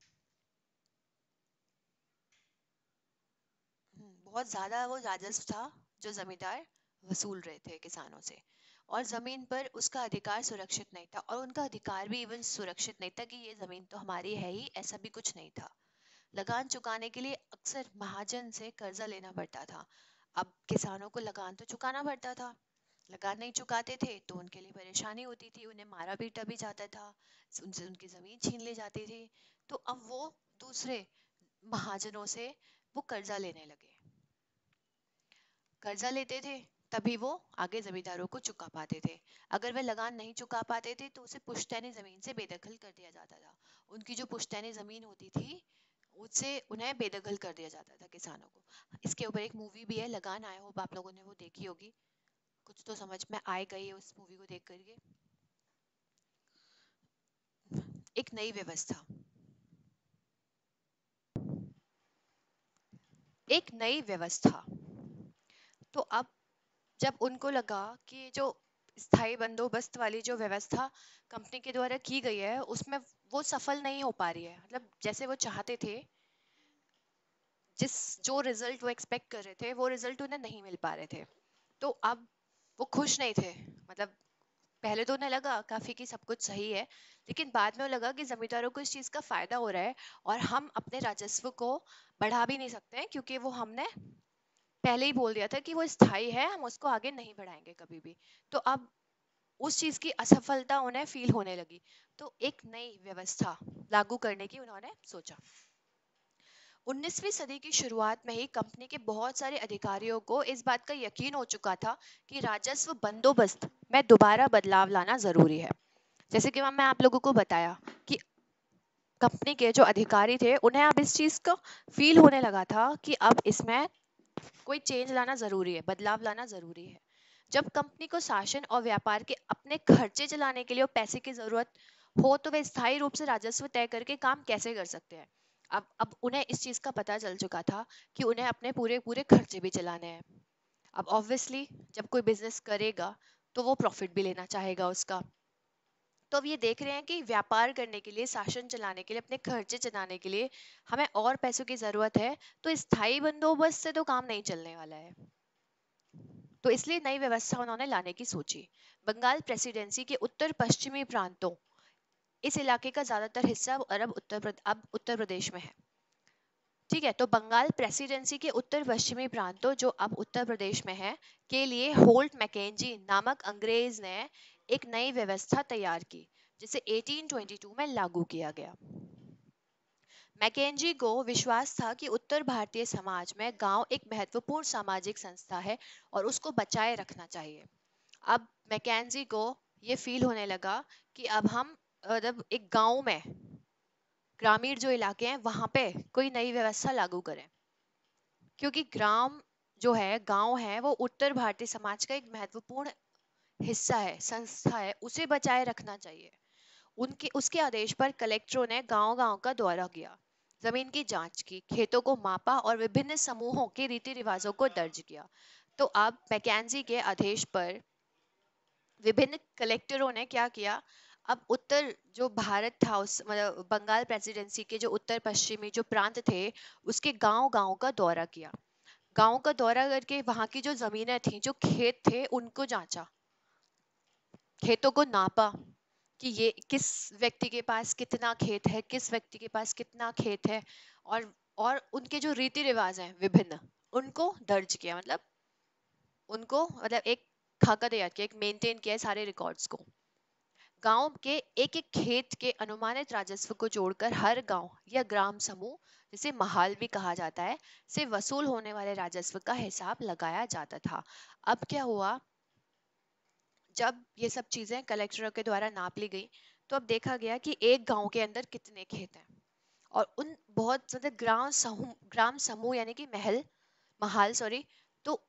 हम्म, बहुत ज्यादा वो राजस्व था जो जमींदार वसूल रहे थे किसानों से, और जमीन पर उसका अधिकार सुरक्षित नहीं था, और उनका अधिकार भी इवन सुरक्षित नहीं था कि ये जमीन तो हमारी है ही, ऐसा भी कुछ नहीं था। लगान चुकाने के लिए अक्सर महाजन से कर्जा लेना पड़ता था। अब किसानों को लगान तो चुकाना पड़ता था, लगान नहीं चुकाते थे तो उनके लिए परेशानी होती थी, उन्हें मारा पीटा भी जाता था, उनसे उनकी जमीन छीन ली जाती थी। तो अब वो दूसरे महाजनों से वो कर्जा लेने लगे, कर्जा लेते थे, तभी वो आगे जमींदारों को चुका पाते थे। अगर वे लगान नहीं चुका पाते थे तो उसे पुश्तैनी जमीन से बेदखल कर दिया जाता था। उनकी जो पुश्तैनी जमीन होती थी उससे उन्हें बेदखल कर दिया जाता था किसानों को। इसके ऊपर एक मूवी भी है लगान, आया हो आप लोगों ने वो देखी होगी, कुछ तो समझ में आए गई उस मूवी को देख करके। एक नई व्यवस्था, एक नई व्यवस्था। तो अब जब उनको लगा कि जो स्थायी बंदोबस्त वाली जो व्यवस्था कंपनी के द्वारा की गई है उसमें वो सफल नहीं हो पा रही है, मतलब जैसे वो चाहते थे, जिस जो रिजल्ट वो एक्सपेक्ट कर रहे थे वो रिजल्ट उन्हें नहीं मिल पा रहे थे, तो अब वो खुश नहीं थे। मतलब पहले तो उन्हें लगा काफी कि सब कुछ सही है, लेकिन बाद में वो लगा कि जमींदारों को इस चीज का फायदा हो रहा है, और हम अपने राजस्व को बढ़ा भी नहीं सकते हैं क्योंकि वो हमने पहले ही बोल दिया था कि वो स्थायी है, हम उसको आगे नहीं बढ़ाएंगे कभी भी। तो अब उस चीज की असफलता उन्हें फील होने लगी, तो एक नई व्यवस्था लागू करने की उन्होंने सोचा। उन्नीसवीं सदी की शुरुआत में ही कंपनी के बहुत सारे अधिकारियों को इस बात का यकीन हो चुका था कि राजस्व बंदोबस्त में दोबारा बदलाव लाना जरूरी है। जैसे कि मैं आप लोगों को बताया कि कंपनी के जो अधिकारी थे उन्हें अब इस चीज का फील होने लगा था कि अब इसमें कोई चेंज लाना जरूरी है, बदलाव लाना जरूरी है। जब कंपनी को शासन और व्यापार के अपने खर्चे चलाने के लिए पैसे की जरूरत हो तो वे स्थायी रूप से राजस्व तय करके काम कैसे कर सकते हैं। अब अब उन्हें इस चीज का पता चल चुका था कि उन्हें अपने पूरे पूरे खर्चे भी चलाने हैं। अब ऑब्वियसली जब कोई बिजनेस करेगा तो वो प्रॉफिट भी लेना चाहेगा उसका। तो अब ये देख रहे हैं कि व्यापार करने के लिए, शासन चलाने के लिए, अपने खर्चे चलाने के लिए हमें और पैसों की जरूरत है, तो स्थायी बंदोबस्त से तो काम नहीं चलने वाला है। तो इसलिए नई व्यवस्था उन्होंने लाने की सोची। बंगाल प्रेसिडेंसी के उत्तर पश्चिमी प्रांतों, इस इलाके का ज्यादातर हिस्सा अब अरब उत्तर प्रद- अब उत्तर प्रदेश में है। ठीक है, तो बंगाल प्रेसिडेंसी के उत्तर पश्चिमी प्रांतों जो अब उत्तर प्रदेश में है के लिए होल्ट मैकेंजी नामक अंग्रेज ने एक नई व्यवस्था तैयार की, जिसे अठारह सौ बाईस में लागू किया गया। मैकेंजी को विश्वास था कि उत्तर भारतीय समाज में गांव एक महत्वपूर्ण सामाजिक संस्था है और उसको बचाए रखना चाहिए। अब मैकेंजी को ये फील होने लगा कि अब हम मतलब एक गांव में, ग्रामीण जो इलाके हैं वहां पे कोई नई व्यवस्था लागू करें, क्योंकि ग्राम जो है, गांव है, वो उत्तर भारतीय समाज का एक महत्वपूर्ण हिस्सा है, संस्था है, उसे बचाए रखना चाहिए। उनके उसके आदेश पर कलेक्टरों ने गांव-गांव का दौरा किया, जमीन की जांच की, खेतों को मापा और विभिन्न समूहों के रीति रिवाजों को दर्ज किया। तो अब मैकेंजी के आदेश पर विभिन्न कलेक्टरों ने क्या किया, अब उत्तर जो भारत था, उस मतलब बंगाल प्रेसिडेंसी के जो उत्तर पश्चिमी जो प्रांत थे, उसके गांव-गांव का दौरा किया। गांव का दौरा करके वहां की जो जमीनें थी, जो खेत थे, उनको जांचा, खेतों को नापा कि ये किस व्यक्ति के पास कितना खेत है, किस व्यक्ति के पास कितना खेत है, और और उनके जो रीति रिवाज हैं विभिन्न, उनको दर्ज किया, मतलब उनको मतलब एक खाका तैयार किया, एक मेंटेन किया है सारे रिकॉर्ड्स को। गांव के एक एक खेत के अनुमानित राजस्व को जोड़कर हर गांव या ग्राम समूह, जिसे महाल भी कहा जाता है, से वसूल होने वाले राजस्व का हिसाब लगाया जाता था। अब क्या हुआ, जब ये सब चीजें कलेक्टरों के द्वारा नाप ली गई, तो अब देखा गया कि एक गांव के अंदर कितने खेत हैं, और उन बहुत ज्यादा ग्राम समूह ग्राम समूह यानी कि महल महाल सॉरी, तो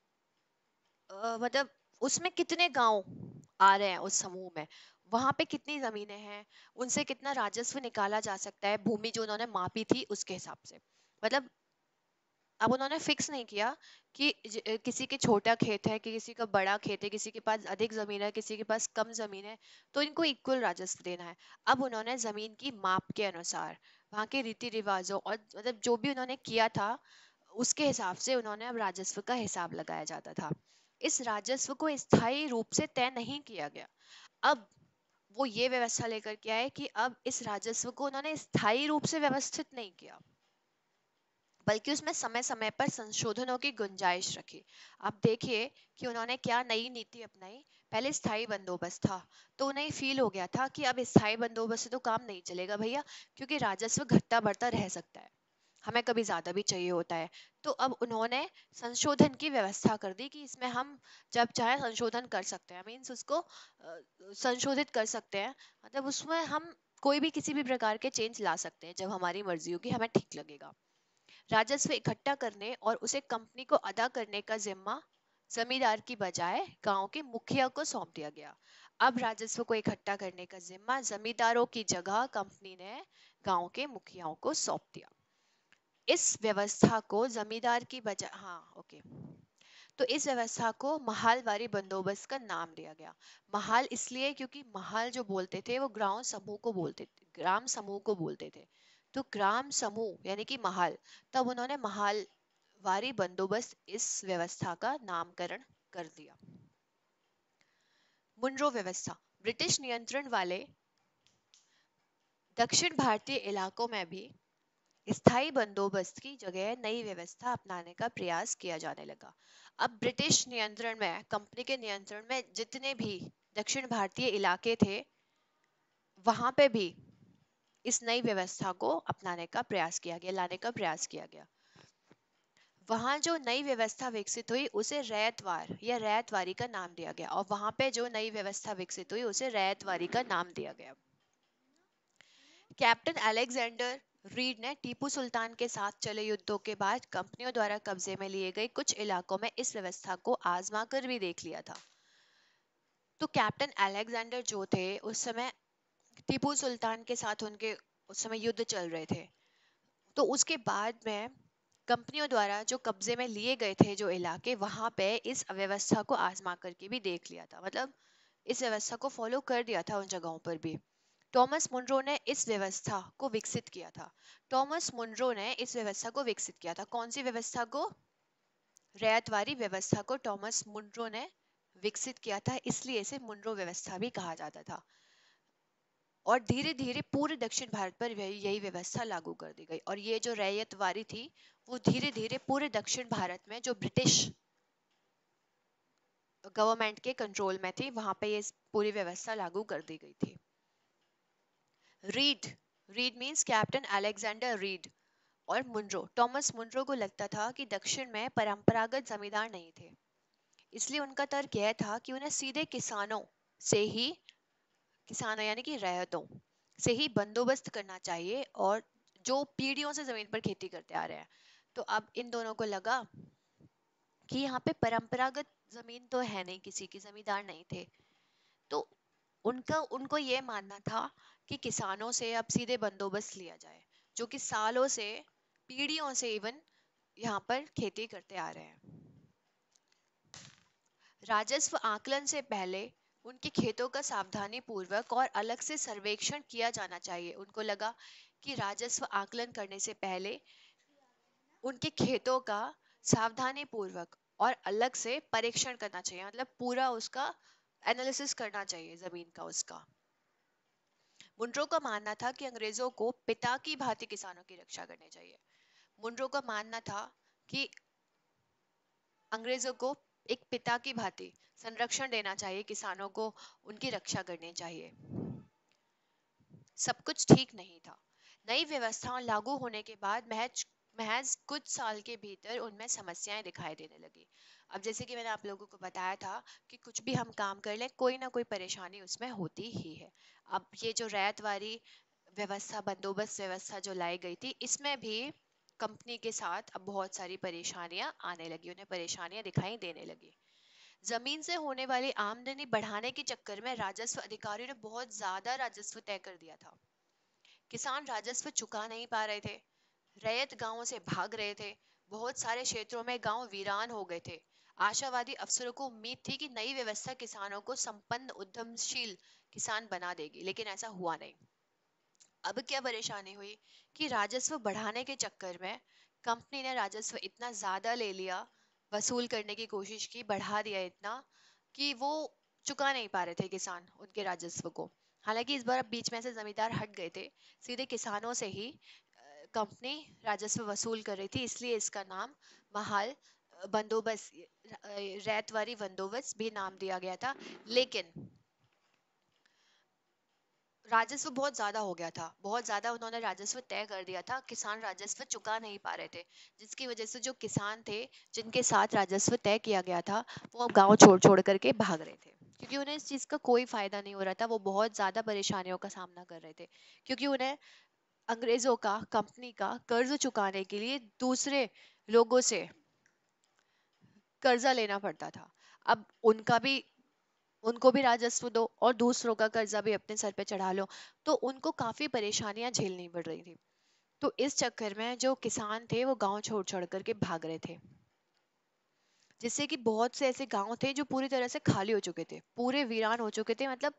अ, मतलब उसमें कितने गांव आ रहे हैं उस समूह में, वहां पे कितनी जमीनें हैं, उनसे कितना राजस्व निकाला जा सकता है, भूमि जो उन्होंने मापी थी उसके हिसाब से। मतलब अब उन्होंने फिक्स नहीं किया कि ज- अ, किसी के छोटा खेत है कि किसी का बड़ा खेत है, किसी के पास अधिक जमीन है, किसी के पास कम जमीन है, तो इनको इक्वल राजस्व देना है। अब उन्होंने जमीन की माप के अनुसार, वहां के रीति रिवाजों और मतलब जो भी उन्होंने किया था उसके हिसाब से उन्होंने अब राजस्व का हिसाब लगाया जाता था। इस राजस्व को स्थायी रूप से तय नहीं किया गया। अब वो ये व्यवस्था लेकर के आए कि अब इस राजस्व को उन्होंने स्थायी रूप से व्यवस्थित नहीं किया, बल्कि उसमें समय समय पर संशोधनों की गुंजाइश रखी। आप देखिए कि उन्होंने क्या नई नीति अपनाई। पहले स्थायी बंदोबस्त था, तो उन्हें फील हो गया था कि अब स्थायी बंदोबस्त से तो काम नहीं चलेगा भैया, क्योंकि राजस्व घटता बढ़ता रह सकता है, हमें कभी ज्यादा भी चाहिए होता है। तो अब उन्होंने संशोधन की व्यवस्था कर दी कि इसमें हम जब चाहे संशोधन कर सकते हैं, मीन्स उसको अ, संशोधित कर सकते हैं, मतलब उसमें हम कोई भी किसी भी प्रकार के चेंज ला सकते हैं जब हमारी मर्जी होगी, हमें ठीक लगेगा। राजस्व इकट्ठा करने और उसे कंपनी को अदा करने का जिम्मा जमींदार की बजाय गांव के मुखिया को सौंप दिया गया। अब राजस्व को इकट्ठा करने का जिम्मा जमींदारों की जगह कंपनी ने गांव के मुखियाओं को सौंप दिया। इस व्यवस्था को जमींदार की बजाय हाँ ओके तो इस व्यवस्था को महालवारी बंदोबस्त का नाम दिया गया। महाल इसलिए क्योंकि महाल जो बोलते थे वो ग्राम समूह को बोलते ग्राम समूह को बोलते थे, तो ग्राम समूह यानी कि महाल, तब उन्होंने महालवारी बंदोबस्त इस व्यवस्था का नामकरण कर दिया। मुनरो व्यवस्था, ब्रिटिश नियंत्रण वाले दक्षिण भारतीय इलाकों में भी स्थायी बंदोबस्त की जगह नई व्यवस्था अपनाने का प्रयास किया जाने लगा। अब ब्रिटिश नियंत्रण में, कंपनी के नियंत्रण में जितने भी दक्षिण भारतीय इलाके थे, वहां पे भी इस नई व्यवस्था को अपनाने का प्रयास किया गया, लाने का प्रयास किया गया। वहां जो नई व्यवस्था विकसित हुई उसे रैयतवार या रैयतवारी का नाम दिया गया, और वहां पे जो नई व्यवस्था विकसित हुई उसे रैयतवारी का नाम दिया गया। कैप्टन अलेक्जेंडर रीड ने टीपू सुल्तान के साथ चले युद्धों के बाद कंपनियों द्वारा कब्जे में लिए गए कुछ इलाकों में इस व्यवस्था को आजमा कर भी देख लिया था। तो कैप्टन अलेक्जेंडर जो थे उस समय टीपू सुल्तान के साथ उनके उस समय युद्ध चल रहे थे, तो उसके बाद में कंपनियों द्वारा जो कब्जे में लिए गए थे जो इलाके, वहां पे इस व्यवस्था को आजमा करके भी देख लिया था, मतलब इस व्यवस्था को फॉलो कर दिया था उन जगहों पर भी। टॉमस मुनरो ने इस व्यवस्था को विकसित किया था। टॉमस मुनरो ने इस व्यवस्था को विकसित किया था। कौन सी व्यवस्था को? रैयतवारी व्यवस्था को टॉमस मुनरो ने विकसित किया था, इसलिए इसे मुनरो व्यवस्था भी कहा जाता था। और धीरे धीरे पूरे दक्षिण भारत पर यही व्यवस्था लागू कर दी गई, और ये जो रैयतवारी थी वो धीरे धीरे पूरे दक्षिण भारत में जो ब्रिटिश गवर्नमेंट के कंट्रोल में थी, वहां पे ये पूरी व्यवस्था लागू कर दी गई थी। Reid Reid means Captain Alexander Reid और मुनरो। टॉमस मुनरो को लगता था कि दक्षिण में परंपरागत जमींदार नहीं थे, इसलिए उनका तर्क यह था कि उन्हें सीधे किसानों से ही किसानों यानी कि रैयतों से ही बंदोबस्त करना चाहिए, और जो पीढ़ियों से जमीन पर खेती करते आ रहे हैं। तो अब इन दोनों को लगा कि यहाँ पे परंपरागत जमीन तो है नहीं, किसी की जमींदार नहीं थे, तो उनका उनको ये मानना था कि किसानों से अब सीधे बंदोबस्त लिया जाए, जो कि सालों से, पीढ़ियों से इवन यहाँ पर खेती करते आ रहे हैं। राजस्व आकलन से पहले उनके खेतों का सावधानी पूर्वक और अलग से सर्वेक्षण किया जाना चाहिए। उनको लगा कि राजस्व आकलन करने से पहले उनके खेतों का सावधानी पूर्वक और अलग से परीक्षण करना चाहिए, मतलब पूरा उसका एनालिसिस करना चाहिए जमीन का उसका। मुनरो का मानना था कि अंग्रेजों को पिता की भांति किसानों की रक्षा करनी चाहिए। मुनरो का मानना था कि अंग्रेजों को एक पिता की भांति संरक्षण देना चाहिए, किसानों को उनकी रक्षा करनी चाहिए। सब कुछ ठीक नहीं था। नई व्यवस्थाओं लागू होने के बाद महज महज कुछ साल के भीतर उनमें समस्याएं दिखाई देने लगी। अब जैसे कि मैंने आप लोगों को बताया था कि कुछ भी हम काम कर लें, कोई ना कोई परेशानी उसमें होती ही है। अब ये जो रैयतवारी व्यवस्था, बंदोबस्त व्यवस्था जो लाई गई थी, इसमें भी कंपनी के साथ अब बहुत सारी परेशानियां आने लगी, उन्हें परेशानियां दिखाई देने लगी। जमीन से होने वाली आमदनी बढ़ाने के चक्कर में राजस्व अधिकारियों ने बहुत ज्यादा राजस्व तय कर दिया था। किसान राजस्व चुका नहीं पा रहे थे, रैयत गांवों से भाग रहे थे, बहुत सारे क्षेत्रों में गांव वीरान हो गए थे। आशावादी अफसरों को उम्मीद थी कि नई व्यवस्था किसानों को संपन्न उद्यमशील किसान बना देगी, लेकिन ऐसा हुआ नहीं। अब क्या परेशानी हुई कि राजस्व बढ़ाने के चक्कर में कंपनी ने राजस्व इतना ज्यादा ले लिया, वसूल करने की कोशिश की, बढ़ा दिया इतना कि वो चुका नहीं पा रहे थे किसान उनके राजस्व को। हालांकि इस बार अब बीच में से जमींदार हट गए थे, सीधे किसानों से ही कंपनी राजस्व वसूल कर रही थी, इसलिए इसका नाम महाल अ, बंदोबस्त, अ, रैयतवारी बंदोबस्त भी नाम दिया गया था। लेकिन राजस्व बहुत ज्यादा हो गया था, बहुत ज्यादा उन्होंने राजस्व तय कर दिया था, किसान राजस्व चुका नहीं पा रहे थे, जिसकी वजह से जो किसान थे जिनके साथ राजस्व तय किया गया था, वो अब गांव छोड़ छोड़ करके भाग रहे थे, क्योंकि उन्हें इस चीज का कोई फायदा नहीं हो रहा था। वो बहुत ज्यादा परेशानियों का सामना कर रहे थे, क्योंकि उन्हें अंग्रेजों का, कंपनी का कर्ज चुकाने के लिए दूसरे लोगों से कर्जा लेना पड़ता था। अब उनका भी उनको भी राजस्व दो और दूसरों का कर्जा भी अपने सर पे चढ़ा लो, तो उनको काफी परेशानियां झेलनी पड़ रही थी। तो इस चक्कर में जो किसान थे वो गांव छोड़ छोड़ करके भाग रहे थे, जिससे कि बहुत से ऐसे गांव थे जो पूरी तरह से खाली हो चुके थे, पूरे वीरान हो चुके थे, मतलब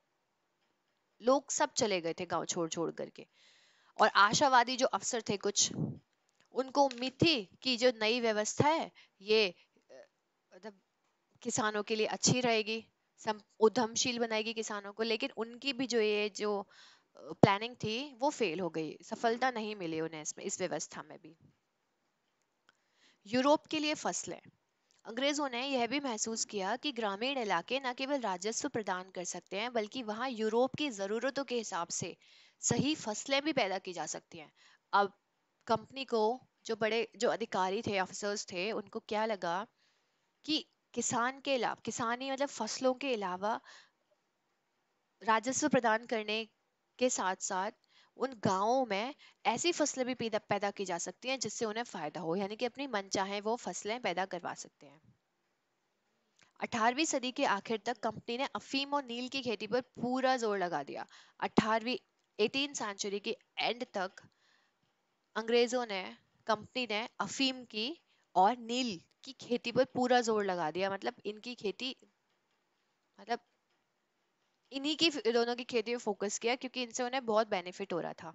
लोग सब चले गए थे गांव छोड़ छोड़ करके। और आशावादी जो अफसर थे कुछ, उनको उम्मीद थी कि जो नई व्यवस्था है ये अ, मतलब किसानों के लिए अच्छी रहेगी, सम उद्यमशील बनाएगी किसानों को, लेकिन उनकी भी जो ये जो प्लानिंग थी वो फेल हो गई, सफलता नहीं मिली उन्हें इसमें, इस व्यवस्था में भी। यूरोप के लिए फसलें। अंग्रेजों ने यह भी महसूस किया कि ग्रामीण इलाके न केवल राजस्व प्रदान कर सकते हैं, बल्कि वहां यूरोप की जरूरतों के हिसाब से सही फसलें भी पैदा की जा सकती हैं। अब कंपनी को, जो बड़े जो अधिकारी थे, ऑफिसर्स थे, उनको क्या लगा कि किसान के अलावा, किसानी मतलब फसलों के अलावा राजस्व प्रदान करने के साथ साथ उन गांवों में ऐसी फसलें भी पैदा पैदा की जा सकती हैं जिससे उन्हें फायदा हो, यानी कि अपनी मनचाहे वो फसलें पैदा करवा सकते हैं। अठारहवीं सदी के आखिर तक कंपनी ने अफीम और नील की खेती पर पूरा जोर लगा दिया। अठारहवीं एटीन सेंचुरी के एंड तक अंग्रेजों ने, कंपनी ने अफीम की और नील की खेती पर पूरा जोर लगा दिया, मतलब इनकी खेती, मतलब इन्हीं की दोनों की खेती में फोकस किया, क्योंकि इनसे उन्हें बहुत बेनिफिट हो रहा था।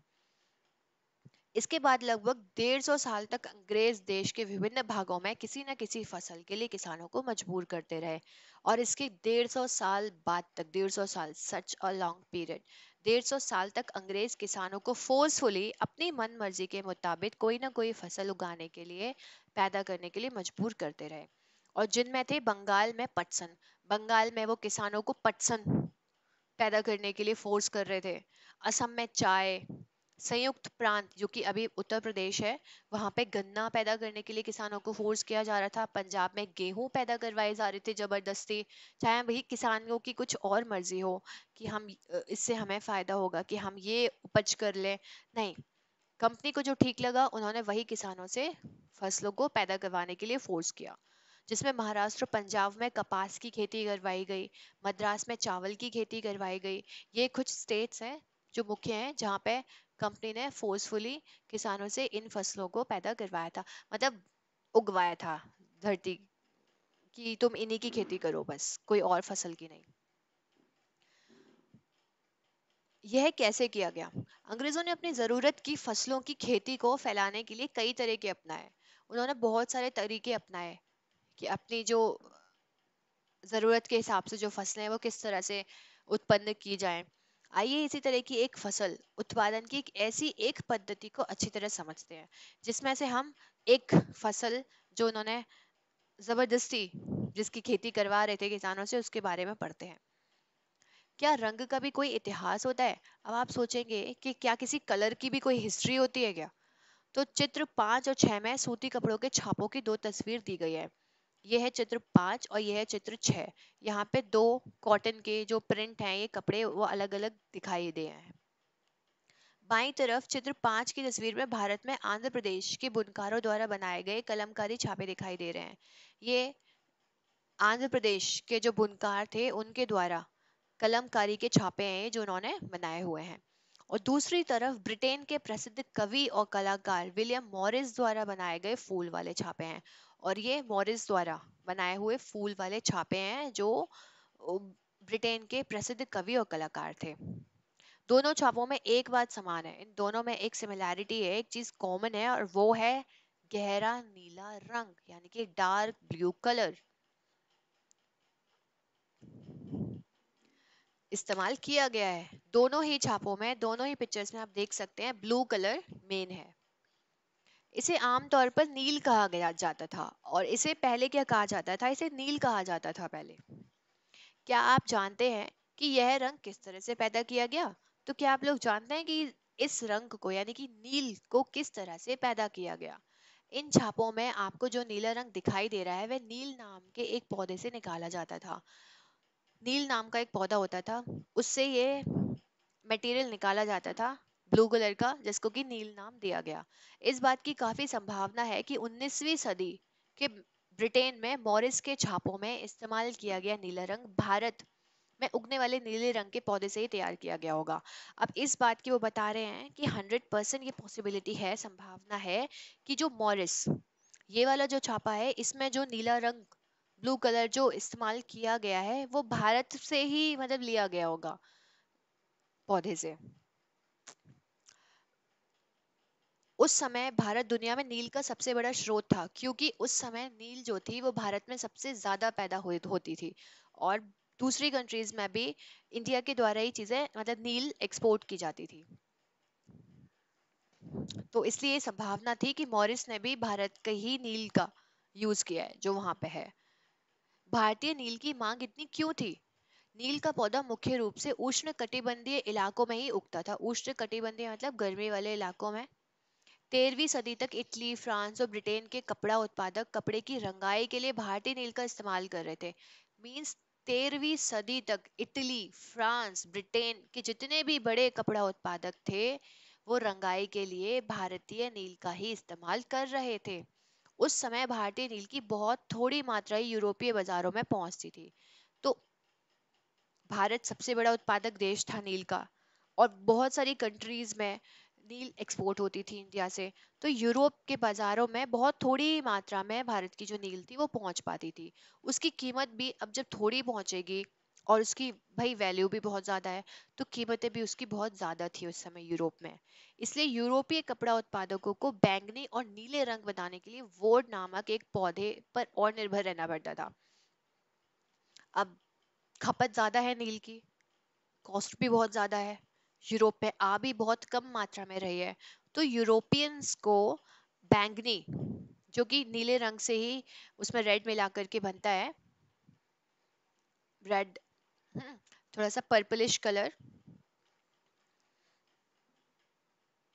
इसके बाद लगभग डेढ़ सौ साल तक अंग्रेज देश के विभिन्न भागों में किसी न किसी फसल के लिए किसानों को मजबूर करते रहे, और इसके डेढ़ सौ साल बाद तक, डेढ़ सौ साल, सच अ लॉन्ग पीरियड, डेढ़ सौ साल तक अंग्रेज किसानों को फोर्सफुली अपनी मन मर्जी के मुताबिक कोई ना कोई फसल उगाने के लिए, पैदा करने के लिए मजबूर करते रहे। और जिनमें थे बंगाल में पटसन, बंगाल में वो किसानों को पटसन पैदा करने के लिए फोर्स कर रहे थे। असम में चाय, संयुक्त प्रांत जो कि अभी उत्तर प्रदेश है, वहां पे गन्ना पैदा करने के लिए किसानों को फोर्स किया जा रहा था। पंजाब में गेहूं पैदा करवाए जा रहे थे जबरदस्ती, चाहे वही किसानों की कुछ और मर्जी हो कि हम अ, इससे हमें फायदा होगा कि हम ये उपज कर लें। नहीं, कंपनी को जो ठीक लगा उन्होंने वही किसानों से फसलों को पैदा करवाने के लिए फोर्स किया, जिसमें महाराष्ट्र पंजाब में कपास की खेती करवाई गई, मद्रास में चावल की खेती करवाई गई। ये कुछ स्टेट्स हैं जो मुख्य हैं जहाँ पे कंपनी ने फोर्सफुली किसानों से इन फसलों को पैदा करवाया था, मतलब उगवाया था धरती कि तुम इन्हीं की खेती करो, बस कोई और फसल की नहीं। यह कैसे किया गया? अंग्रेजों ने अपनी जरूरत की फसलों की खेती को फैलाने के लिए कई तरीके अपनाए। उन्होंने बहुत सारे तरीके अपनाए कि अपनी जो जरूरत के हिसाब से जो फसलें हैं वो किस तरह से उत्पन्न की जाएं। आइए इसी तरह की एक फसल उत्पादन की एक ऐसी एक पद्धति को अच्छी तरह समझते हैं, जिसमें से हम एक फसल जो उन्होंने जबरदस्ती जिसकी खेती करवा रहे थे किसानों से, उसके बारे में पढ़ते हैं। क्या रंग का भी कोई इतिहास होता है? अब आप सोचेंगे कि क्या किसी कलर की भी कोई हिस्ट्री होती है क्या? तो चित्र पाँच और छह में सूती कपड़ों के छापों की दो तस्वीर दी गई है। यह है चित्र पाँच और यह है चित्र छह। यहाँ पे दो कॉटन के जो प्रिंट हैं, ये कपड़े वो अलग अलग दिखाई दे हैं। बाईं तरफ चित्र पाँच की तस्वीर में भारत में आंध्र प्रदेश के बुनकारों द्वारा बनाए गए कलमकारी छापे दिखाई दे रहे हैं। ये आंध्र प्रदेश के जो बुनकार थे उनके द्वारा कलमकारी के छापे हैं जो उन्होंने बनाए हुए हैं। और दूसरी तरफ ब्रिटेन के प्रसिद्ध कवि और कलाकार विलियम मॉरिस द्वारा बनाए गए फूल वाले छापे हैं। और ये मॉरिस द्वारा बनाए हुए फूल वाले छापे हैं जो अ, ब्रिटेन के प्रसिद्ध कवि और कलाकार थे। दोनों छापों में एक बात समान है, इन दोनों में एक सिमिलैरिटी है, एक चीज कॉमन है, और वो है गहरा नीला रंग, यानी कि डार्क ब्लू कलर इस्तेमाल किया गया है। दोनों ही छापों में, दोनों ही पिक्चर्स में आप देख सकते हैं ब्लू कलर मेन है। इसे आमतौर पर नील कहा गया जाता था, और इसे पहले क्या कहा जाता था? इसे नील कहा जाता था पहले। क्या आप जानते हैं कि यह रंग किस तरह से पैदा किया गया? तो क्या आप लोग जानते हैं कि इस रंग को यानी कि नील को किस तरह से पैदा किया गया? इन छापों में आपको जो नीला रंग दिखाई दे रहा है वह नील नाम के एक पौधे से निकाला जाता था। नील नाम का एक पौधा होता था, उससे ये मटेरियल निकाला जाता था ब्लू कलर का, जिसको कि नील नाम दिया गया। इस बात की काफी संभावना है कि उन्नीसवीं सदी के ब्रिटेन में मॉरिस के छापों में इस्तेमाल किया गया नीला रंग भारत में उगने वाले नीले रंग के पौधे से ही तैयार किया गया होगा। अब इस बात की वो बता रहे हैं कि हंड्रेड परसेंट ये पॉसिबिलिटी है, संभावना है कि जो मॉरिस ये वाला जो छापा है इसमें जो नीला रंग ब्लू कलर जो इस्तेमाल किया गया है वो भारत से ही मतलब लिया गया होगा, पौधे से। उस समय भारत दुनिया में नील का सबसे बड़ा स्रोत था, क्योंकि उस समय नील जो थी वो भारत में सबसे ज्यादा पैदा हुई होती थी, और दूसरी कंट्रीज में भी इंडिया के द्वारा ही चीजें मतलब नील एक्सपोर्ट की जाती थी। तो इसलिए संभावना थी कि मॉरिस ने भी भारत के ही नील का यूज किया है जो वहां पे है। भारतीय नील की मांग इतनी क्यों थी? नील का पौधा मुख्य रूप से उष्ण कटिबंधीय इलाकों में ही उगता था। उष्ण कटिबंधीय मतलब गर्मी वाले इलाकों में। तेरहवीं सदी तक इटली, फ्रांस और ब्रिटेन के कपड़ा उत्पादक कपड़े की रंगाई के लिए भारतीय नील का इस्तेमाल कर रहे थे। मींस तेरहवीं सदी तक इटली, फ्रांस, ब्रिटेन के जितने भी बड़े कपड़ा उत्पादक थे वो रंगाई के लिए भारतीय नील का ही इस्तेमाल कर रहे थे। उस समय भारतीय नील की बहुत थोड़ी मात्रा ही यूरोपीय बाजारों में पहुंचती थी। तो भारत सबसे बड़ा उत्पादक देश था नील का, और बहुत सारी कंट्रीज में नील एक्सपोर्ट होती थी इंडिया से। तो यूरोप के बाजारों में बहुत थोड़ी मात्रा में भारत की जो नील थी वो पहुंच पाती थी। उसकी कीमत भी अब जब थोड़ी पहुंचेगी, और उसकी भाई वैल्यू भी बहुत ज्यादा है, तो कीमतें भी उसकी बहुत ज्यादा थी उस समय यूरोप में। इसलिए यूरोपीय कपड़ा उत्पादकों को बैंगनी और नीले रंग बनाने के लिए वोड नामक एक पौधे पर और निर्भर रहना पड़ता था। अब खपत ज्यादा है नील की, कॉस्ट भी बहुत ज्यादा है, यूरोप में आ भी बहुत कम मात्रा में रही है, तो यूरोपियंस को बैंगनी जो कि नीले रंग से ही उसमें रेड मिला करके बनता है, रेड, थोड़ा सा पर्पलिश कलर,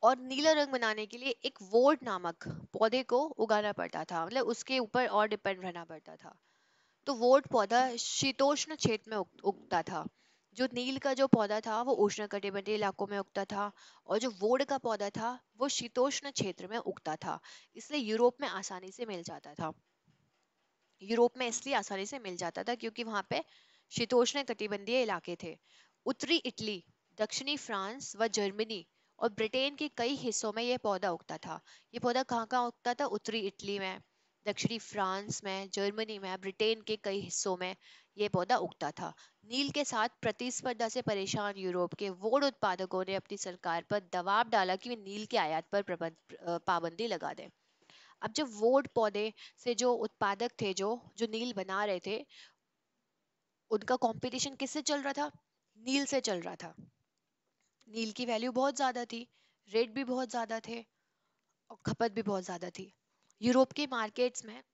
और नीला रंग बनाने के लिए एक वोट नामक पौधे को उगाना पड़ता था, मतलब उसके ऊपर और डिपेंड रहना पड़ता था। तो वोट पौधा शीतोष्ण क्षेत्र में उग, उगता था। जो नील का जो पौधा था वो उष्णकटिबंधीय इलाकों में उगता था, और जो वोड का पौधा था वो शीतोष्ण क्षेत्र में उगता था। इसलिए यूरोप में आसानी से मिल जाता था। यूरोप में इसलिए आसानी से मिल जाता था क्योंकि वहां पे शीतोष्ण कटिबंधीय इलाके थे। उत्तरी इटली, दक्षिणी फ्रांस व जर्मनी और ब्रिटेन के कई हिस्सों में यह पौधा उगता था। ये पौधा कहाँ कहाँ उगता था? उत्तरी इटली में, दक्षिणी फ्रांस में, जर्मनी में, ब्रिटेन के कई हिस्सों में यह पौधा उगता था। नील के साथ प्रतिस्पर्धा से परेशान यूरोप के वोड उत्पादकों ने अपनी सरकार पर दबाव डाला कि वे नील के आयात पर प्रबंध अ, पाबंदी लगा दें। अब जब वोड पौधे से जो उत्पादक थे, जो जो नील बना रहे थे, उनका कंपटीशन किससे चल रहा था? नील से चल रहा था। नील की वैल्यू बहुत ज्यादा थी, रेट भी बहुत ज्यादा थे, और खपत भी बहुत ज्यादा थी। यूरोप के मार्केट्स में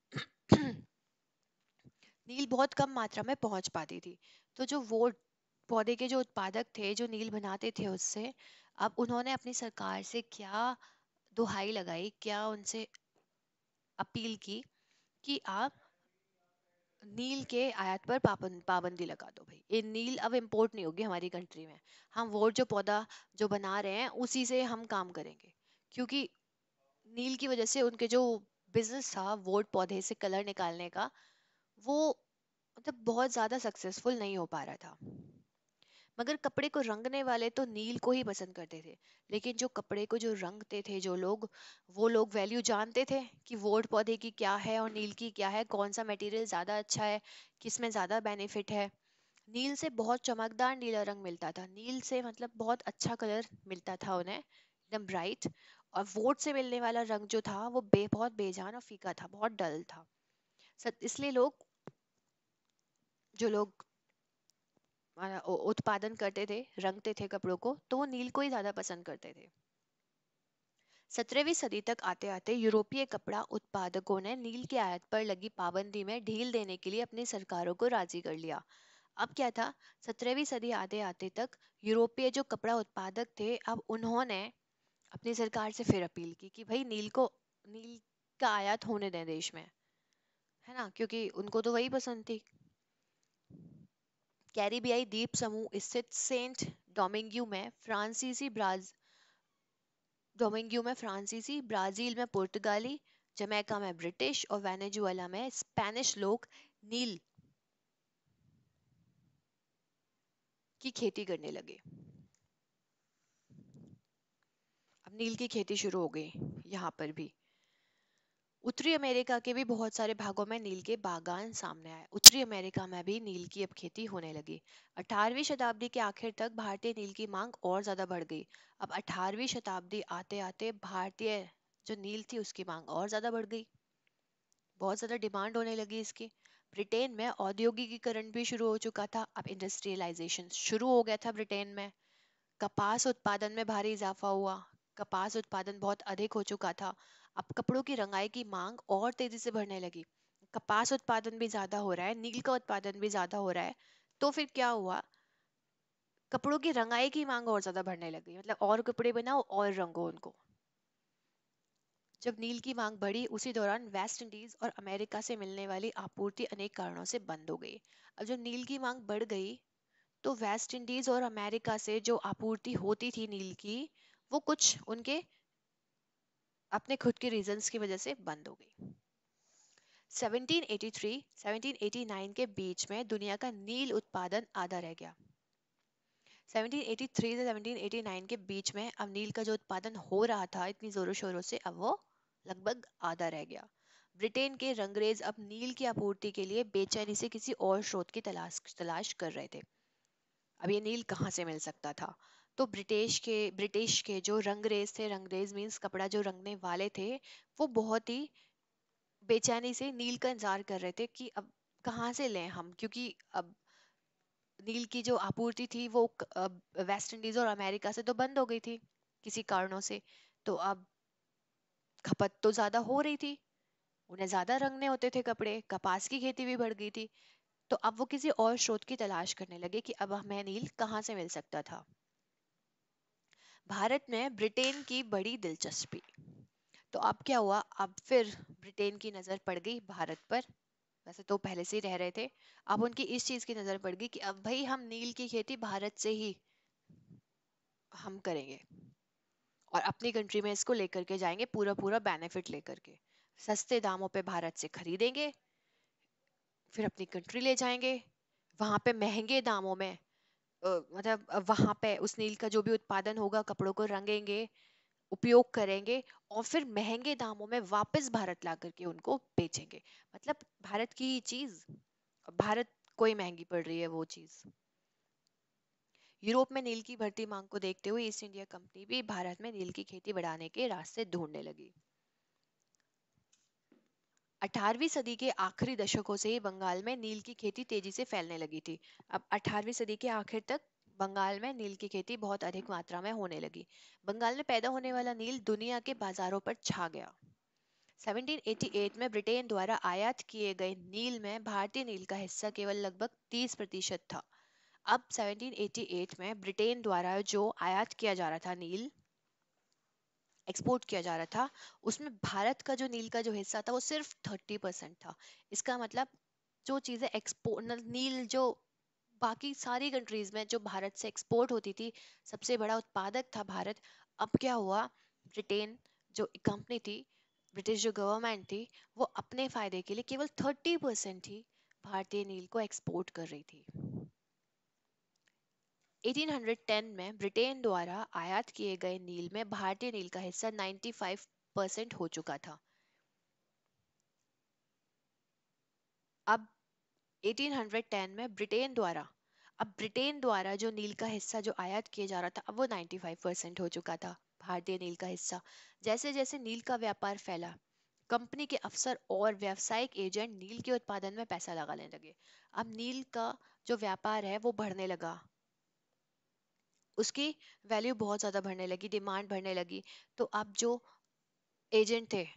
नील बहुत कम मात्रा में पहुंच पाती थी। तो जो वोड पौधे के जो उत्पादक थे, जो नील बनाते थे उससे, अब उन्होंने अपनी सरकार से क्या दुहाई लगाई, क्या उनसे अपील की कि आप नील के आयात पर पाबंद पाबंदी लगा दो भाई। ये नील अब इंपोर्ट नहीं होगी हमारी कंट्री में। हम वो जो पौधा जो बना रहे हैं उसी से हम काम करेंगे, क्योंकि नील की वजह से उनके जो बिजनेस था वोट पौधे से कलर निकालने का, वो मतलब बहुत ज्यादा सक्सेसफुल नहीं हो पा रहा था। मगर कपड़े को रंगने वाले तो नील को ही पसंद करते थे। लेकिन जो कपड़े को जो रंगते थे जो लोग, वो लोग वैल्यू जानते थे कि वोट पौधे की क्या है और नील की क्या है, कौन सा मटेरियल ज्यादा अच्छा है, किसमें ज्यादा बेनिफिट है। नील से बहुत चमकदार नीला रंग मिलता था, नील से मतलब बहुत अच्छा कलर मिलता था उन्हें, एकदम ब्राइट। और वोट से मिलने वाला रंग जो था वो बे बहुत बेजान और फीका था, बहुत डल था। सत- इसलिए लोग, जो लोग अ, उ- उत्पादन करते थे, रंगते थे कपड़ों को, तो वो नील को ही ज्यादा पसंद करते थे। सत्रहवीं सदी तक आते आते यूरोपीय कपड़ा उत्पादकों ने नील के आयात पर लगी पाबंदी में ढील देने के लिए अपनी सरकारों को राजी कर लिया। अब क्या था, सत्रहवीं सदी आते आते तक यूरोपीय जो कपड़ा उत्पादक थे, अब उन्होंने अपनी सरकार से फिर अपील की कि भाई नील को, नील का आयात होने दें देश में, है ना, क्योंकि उनको तो वही पसंद थी। कैरिबियाई द्वीप समूह स्थित सेंट डोमिंग्यू में फ्रांसीसी ब्राज डोमिंग्यू में फ्रांसीसी, ब्राजील में पुर्तगाली, जमैका में ब्रिटिश और वेनेजुएला में स्पेनिश लोग नील की खेती करने लगे। अब नील की खेती शुरू हो गई यहाँ पर भी। उत्तरी अमेरिका के भी बहुत सारे भागों में नील के बागान सामने आए। उत्तरी अमेरिका में भी नील की अब खेती होने लगी। अठारहवीं शताब्दी के आखिर तक भारतीय नील की मांग और ज्यादा बढ़ गई। अब अठारहवीं शताब्दी आते आते भारतीय जो नील थी उसकी मांग और ज्यादा बढ़ गई, बहुत ज्यादा डिमांड होने लगी इसकी। ब्रिटेन में औद्योगिकीकरण भी शुरू हो चुका था। अब इंडस्ट्रियलाइजेशन शुरू हो गया था ब्रिटेन में। कपास उत्पादन में भारी इजाफा हुआ, कपास उत्पादन बहुत अधिक हो चुका था। अब कपड़ों की रंगाई की मांग और तेजी से बढ़ने लगी। कपास उत्पादन भी ज्यादा हो रहा है, नील का उत्पादन भी ज्यादा हो रहा है, तो फिर क्या हुआ, कपड़ों की रंगाई की मांग और ज्यादा बढ़ने लगी, मतलब और कपड़े बनाओ और रंगो उनको। जब नील की मांग बढ़ी, उसी दौरान वेस्ट इंडीज और अमेरिका से मिलने वाली आपूर्ति अनेक कारणों से बंद हो गई। अब जब नील की मांग बढ़ गई, तो वेस्ट इंडीज और अमेरिका से जो आपूर्ति होती थी नील की, वो कुछ उनके अपने खुद के रीजंस की वजह से बंद हो गई। सत्रह सौ तिरासी सत्रह सौ नवासी के बीच में दुनिया का नील उत्पादन आधा रह गया। सत्रह सौ तिरासी से सत्रह सौ नवासी के बीच में अब नील का जो उत्पादन हो रहा था इतनी जोरों शोरों से, अब वो लगभग आधा रह गया। ब्रिटेन के रंगरेज अब नील की आपूर्ति के लिए बेचैनी से किसी और स्रोत की तलाश तलाश कर रहे थे। अब ये नील कहाँ से मिल सकता था? तो ब्रिटिश के ब्रिटिश के जो रंगरेज थे, रंगरेज मींस कपड़ा जो रंगने वाले थे, वो बहुत ही बेचैनी से नील का इंतजार कर रहे थे कि अब कहाँ से लें हम, क्योंकि अब नील की जो आपूर्ति थी वो क- अब वेस्ट इंडीज और अमेरिका से तो बंद हो गई थी किसी कारणों से। तो अब खपत तो ज्यादा हो रही थी, उन्हें ज्यादा रंगने होते थे कपड़े, कपास की खेती भी बढ़ गई थी। तो अब वो किसी और स्रोत की तलाश करने लगे कि अब हमें नील कहाँ से मिल सकता था। भारत में ब्रिटेन की बड़ी दिलचस्पी। तो अब क्या हुआ, अब फिर ब्रिटेन की नजर पड़ गई भारत पर। वैसे तो पहले से ही रह रहे थे, अब उनकी इस चीज की नजर पड़ गई कि अब भाई हम नील की खेती भारत से ही हम करेंगे और अपनी कंट्री में इसको लेकर के जाएंगे, पूरा पूरा बेनिफिट लेकर के सस्ते दामों पे भारत से खरीदेंगे, फिर अपनी कंट्री ले जाएंगे, वहां पे महंगे दामों में अ, मतलब अ, वहां पे उस नील का जो भी उत्पादन होगा कपड़ों को रंगेंगे, उपयोग करेंगे और फिर महंगे दामों में वापस भारत ला करके उनको बेचेंगे। मतलब भारत की चीज भारत को ही महंगी पड़ रही है वो चीज। यूरोप में नील की बढ़ती मांग को देखते हुए ईस्ट इंडिया कंपनी भी भारत में नील की खेती बढ़ाने के रास्ते ढूंढने लगी। अठारहवीं सदी के आखिरी दशकों से ही बंगाल में नील की खेती तेजी से फैलने लगी थी। अब अठारहवीं सदी के आखिर तक बंगाल में नील की खेती बहुत अधिक मात्रा में होने लगी। बंगाल में पैदा होने वाला नील दुनिया के बाजारों पर छा गया। सत्रह सौ अट्ठासी में ब्रिटेन द्वारा आयात किए गए नील में भारतीय नील का हिस्सा केवल लगभग तीस प्रतिशत था। अब सत्रह सौ अट्ठासी में ब्रिटेन द्वारा जो आयात किया जा रहा था नील, एक्सपोर्ट किया जा रहा था, उसमें भारत का जो नील का जो हिस्सा था वो सिर्फ थर्टी परसेंट था। इसका मतलब जो चीजें एक्सपोर्ट नील जो बाकी सारी कंट्रीज में जो भारत से एक्सपोर्ट होती थी, सबसे बड़ा उत्पादक था भारत। अब क्या हुआ, ब्रिटेन जो कंपनी थी, ब्रिटिश जो गवर्नमेंट थी, वो अपने फायदे के लिए केवल थर्टी परसेंट ही भारतीय नील को एक्सपोर्ट कर रही थी। अठारह सौ दस में ब्रिटेन द्वारा आयात किए गए नील में भारतीय नील का हिस्सा पचानवे परसेंट हो चुका था। अब अठारह सौ दस में ब्रिटेन द्वारा अब ब्रिटेन द्वारा जो नील का हिस्सा जो आयात किया जा रहा था, अब वो पचानवे परसेंट हो चुका था भारतीय नील का हिस्सा। जैसे जैसे नील का व्यापार फैला, कंपनी के अफसर और व्यावसायिक एजेंट नील के उत्पादन में पैसा लगाने लगे। अब नील का जो व्यापार है वो बढ़ने लगा, उसकी वैल्यू बहुत ज्यादा बढ़ने लगी, डिमांड बढ़ने लगी। तो अब जो एजेंट थे,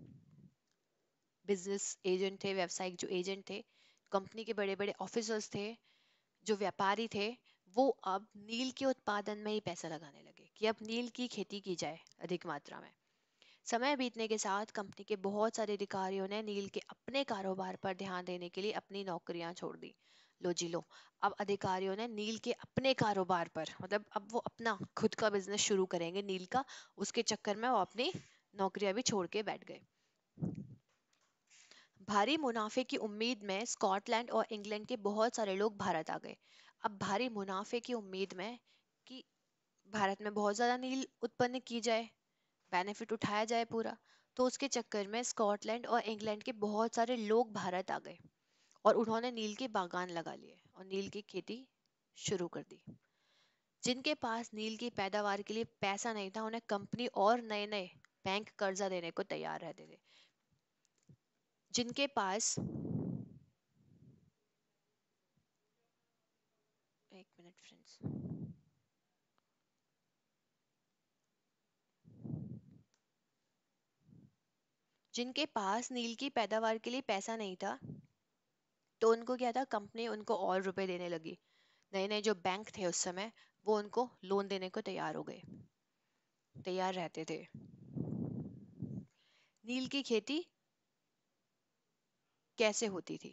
बिजनेस एजेंट थे, व्यावसायिक जो एजेंट थे, कंपनी के बड़े बड़े ऑफिसर्स थे, जो व्यापारी थे, वो अब नील के उत्पादन में ही पैसा लगाने लगे कि अब नील की खेती की जाए अधिक मात्रा में। समय बीतने के साथ कंपनी के बहुत सारे अधिकारियों ने नील के अपने कारोबार पर ध्यान देने के लिए अपनी नौकरियां छोड़ दी। लो जी लो, अब अधिकारियों ने नील के अपने कारोबार पर, मतलब अब वो अपना खुद का बिजनेस शुरू करेंगे नील का, उसके चक्कर में वो अपनी नौकरियां भी छोड़ के बैठ गए। भारी मुनाफे की उम्मीद में स्कॉटलैंड और इंग्लैंड के बहुत सारे लोग भारत आ गए। अब भारी मुनाफे की उम्मीद में कि भारत में बहुत ज्यादा नील उत्पन्न की जाए, बेनिफिट उठाया जाए पूरा, तो उसके चक्कर में स्कॉटलैंड और इंग्लैंड के बहुत सारे लोग भारत आ गए और उन्होंने नील के बागान लगा लिए और नील की खेती शुरू कर दी। जिनके पास नील की पैदावार के लिए पैसा नहीं था, उन्हें कंपनी और नए नए बैंक कर्जा देने को तैयार रहते थे। जिनके पास एक मिनट फ्रेंड्स, जिनके पास नील की पैदावार के लिए पैसा नहीं था, तो उनको क्या था, कंपनी उनको और रुपए देने लगी। नए नए जो बैंक थे उस समय, वो उनको लोन देने को तैयार हो गए, तैयार रहते थे। नील की खेती कैसे होती थी?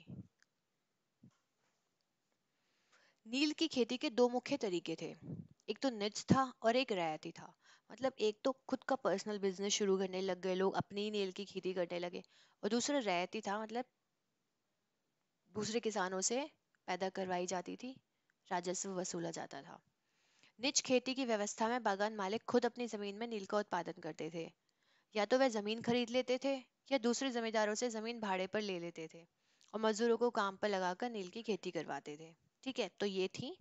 नील की खेती के दो मुख्य तरीके थे, एक तो निज था और एक रैयती था। मतलब एक तो खुद का पर्सनल बिजनेस शुरू करने लग गए लोग, अपनी ही नील की खेती करने लगे, और दूसरा रैयती था, मतलब दूसरे किसानों से पैदा करवाई जाती थी, राजस्व वसूला जाता था। निज खेती की व्यवस्था में बागान मालिक खुद अपनी जमीन में नील का उत्पादन करते थे। या तो वे जमीन खरीद लेते थे या दूसरे जमींदारों से जमीन भाड़े पर ले लेते थे और मजदूरों को काम पर लगाकर नील की खेती करवाते थे। ठीक है, तो ये थी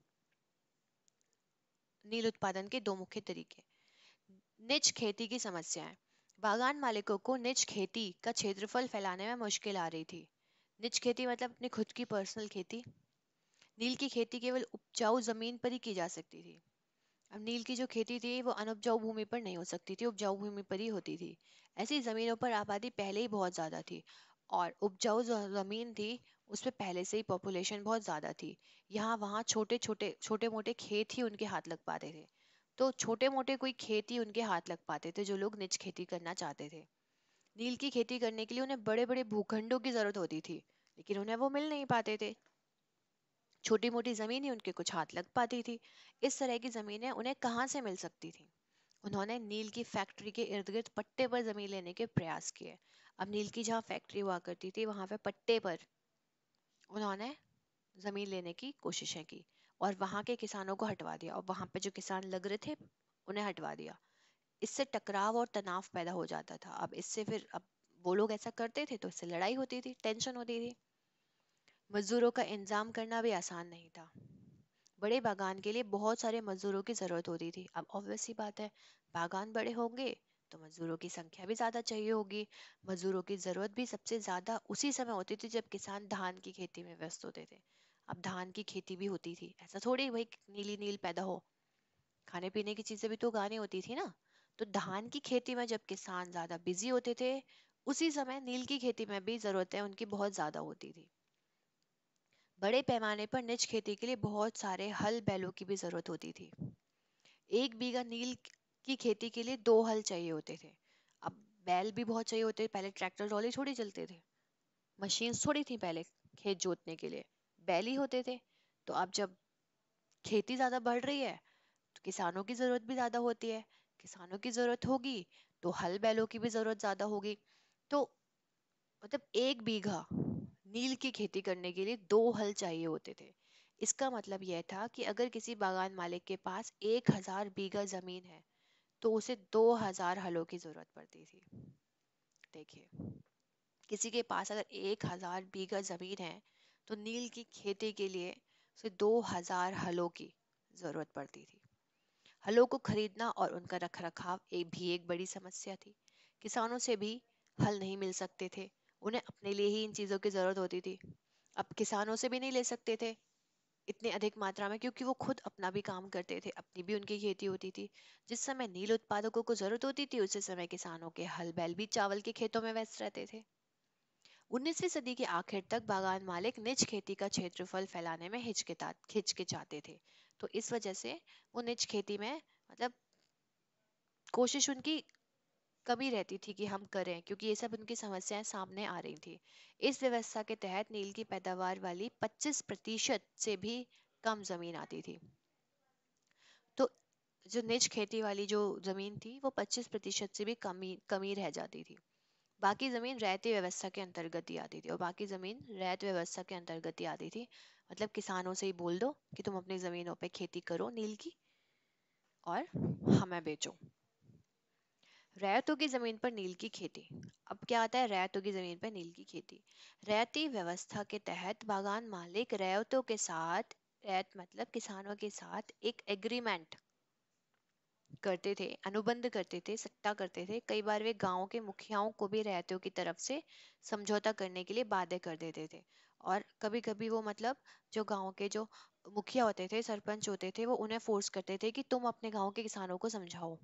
नील उत्पादन के दो मुख्य तरीके। निज खेती की समस्याएं। बागान मालिकों को निज खेती का क्षेत्रफल फैलाने में मुश्किल आ रही थी। निज खेती मतलब अपनी खुद की पर्सनल खेती। नील की खेती केवल उपजाऊ जमीन पर ही की जा सकती थी। अब नील की जो खेती थी वो अनउपजाऊ भूमि पर नहीं हो सकती थी, उपजाऊ भूमि पर ही होती थी। ऐसी जमीनों पर आबादी पहले ही बहुत ज्यादा थी, और उपजाऊ जो जमीन थी उस पे पहले से ही पॉपुलेशन बहुत ज्यादा थी। यहाँ वहाँ छोटे छोटे छोटे मोटे खेत ही उनके हाथ लग पाते थे। तो छोटे मोटे कोई खेती उनके हाथ लग पाते थे जो लोग निज खेती करना चाहते थे। नील की खेती करने के लिए उन्हें बड़े बड़े भूखंडों की जरूरत होती थी, लेकिन उन्हें वो मिल नहीं पाते थे। छोटी मोटी जमीन ही उनके कुछ हाथ लग पाती थी। इस तरह की जमीनें उन्हें कहाँ से मिल सकती थी? उन्होंने नील की फैक्ट्री के इर्द गिर्द पट्टे पर जमीन लेने के प्रयास किए। अब नील की जहाँ फैक्ट्री हुआ करती थी वहां पे पट्टे पर उन्होंने जमीन लेने की कोशिशें की और वहां के किसानों को हटवा दिया, और वहां पे जो किसान लग रहे थे उन्हें हटवा दिया। इससे टकराव और तनाव पैदा हो जाता था। अब इससे फिर अब वो लोग ऐसा करते थे तो इससे लड़ाई होती थी, टेंशन होती थी। मजदूरों का इंतजाम करना भी आसान नहीं था। बड़े बागान के लिए बहुत सारे मजदूरों की जरूरत होती थी। अब ऑब्वियस सी बात है, बागान बड़े होंगे तो मजदूरों की संख्या भी ज्यादा चाहिए होगी। मजदूरों की जरूरत भी सबसे ज्यादा उसी समय होती थी जब किसान धान की खेती में व्यस्त होते थे। अब धान की खेती भी होती थी, ऐसा थोड़ी भाई नीली नील पैदा हो, खाने पीने की चीजें भी तो उगानी होती थी ना। तो धान की खेती में जब किसान ज्यादा बिजी होते थे, उसी समय नील की खेती में भी जरूरतें उनकी बहुत ज्यादा होती थी। बड़े पैमाने पर निज खेती के लिए बहुत सारे हल बैलों की भी जरूरत होती थी। एक बीघा नील की खेती के लिए दो हल चाहिए होते थे। अब बैल भी बहुत चाहिए होते थे, पहले ट्रैक्टर ट्रॉली थोड़ी चलते थे, मशीन थोड़ी थी पहले खेत जोतने के लिए, बैल ही होते थे। तो अब जब खेती ज्यादा बढ़ रही है तो किसानों की जरूरत भी ज्यादा होती है, किसानों की जरूरत होगी तो हल बैलों की भी जरूरत ज्यादा होगी। तो मतलब एक बीघा नील की खेती करने के लिए दो हल चाहिए होते थे। इसका मतलब यह था कि अगर किसी बागान मालिक के पास एक हजार बीघा जमीन है तो उसे दो हजार हलों की जरूरत पड़ती थी। देखिए, किसी के पास अगर एक हजार बीघा जमीन है तो नील की खेती के लिए उसे दो हजार हलों की जरूरत पड़ती थी। हलों को खरीदना और उनका रखरखाव एक भी एक बड़ी समस्या थी। किसानों से भी हल नहीं मिल सकते थे, उन्हें अपने लिए ही इन चीजों की जरूरत होती थी। अब किसानों से भी नहीं ले सकते थे इतने अधिक मात्रा में, क्योंकि वो खुद अपना भी काम करते थे, अपनी भी उनकी खेती होती थी। जिस समय नील उत्पादकों को जरूरत होती थी उसी समय किसानों के हल बैल भी चावल के खेतों में व्यस्त रहते थे। उन्नीसवीं सदी के आखिर तक बागान मालिक निज खेती का क्षेत्रफल फैलाने में हिचकिता हिचकिचाते थे। तो इस वजह से वो निज खेती में मतलब कोशिश उनकी कमी रहती थी कि हम करें, क्योंकि ये सब उनकी समस्याएं सामने आ रही थी। इस व्यवस्था के तहत नील की पैदावार वाली पच्चीस प्रतिशत से भी कम जमीन आती थी। तो जो निज खेती वाली जो जमीन थी वो पच्चीस प्रतिशत से भी कमी कमी रह जाती थी। बाकी जमीन रैयती व्यवस्था के अंतर्गत ही आती थी, और बाकी जमीन रैयत व्यवस्था के अंतर्गत ही आती थी। मतलब किसानों से ही बोल दो कि तुम अपनी जमीनों पे खेती करो नील की और हमें बेचो। रैयतों की जमीन पर नील की खेती। अब क्या आता है रैयतों की जमीन पर नील की खेती? रैयती व्यवस्था के तहत बागान मालिक रैयतों के साथ, रैयत मतलब किसानों के साथ एक एग्रीमेंट करते थे, अनुबंध करते थे, सट्टा करते थे। कई बार वे गांव के मुखियाओं को भी रैयतों की तरफ से समझौता करने के लिए बाध्य कर देते थे। और कभी कभी वो मतलब जो गांव के जो मुखिया होते थे, सरपंच होते थे, वो उन्हें फोर्स करते थे कि तुम अपने गांव के किसानों को समझाओ।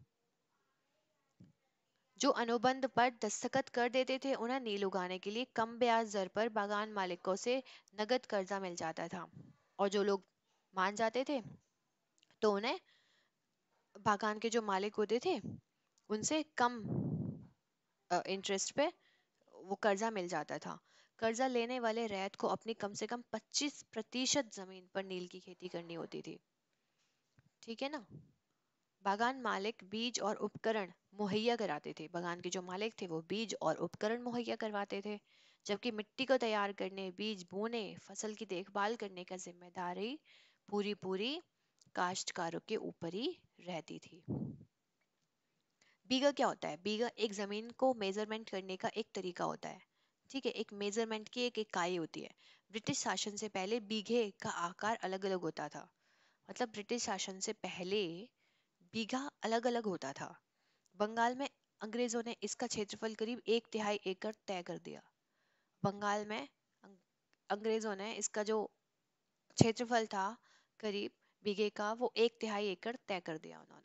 जो अनुबंध पर दस्तखत कर देते थे उन्हें नील उगाने के लिए कम ब्याज दर पर बागान मालिकों से नगद कर्जा मिल जाता था। और जो लोग मान जाते थे तो उन्हें बागान के जो मालिक होते थे उनसे कम इंटरेस्ट पे वो कर्जा मिल जाता था। कर्जा लेने वाले रैयत को अपनी कम से कम पच्चीस प्रतिशत जमीन पर नील की खेती करनी होती थी। ठीक है ना? बागान मालिक बीज और उपकरण मुहैया कराते थे। बागान के जो मालिक थे वो बीज और उपकरण मुहैया करवाते थे, जबकि मिट्टी को तैयार करने, बीज बोने, फसल की देखभाल करने का जिम्मेदारी पूरी पूरी काश्तकारों के ऊपर ही रहती थी। बीघा क्या होता है? बीघा एक जमीन को मेजरमेंट करने का एक तरीका होता है। ठीक है, एक मेजरमेंट की एक इकाई होती है। ब्रिटिश शासन से पहले बीघे का आकार अलग अलग होता था। मतलब ब्रिटिश शासन से पहले बीघा अलग अलग होता था। बंगाल में अंग्रेजों ने इसका क्षेत्रफल करीब एक तिहाई एकड़ तय कर दिया। बंगाल में अंग्रेजों ने इसका जो क्षेत्रफल था करीब बीघे का, वो एक तिहाई एकड़ तय कर दिया उन्होंने।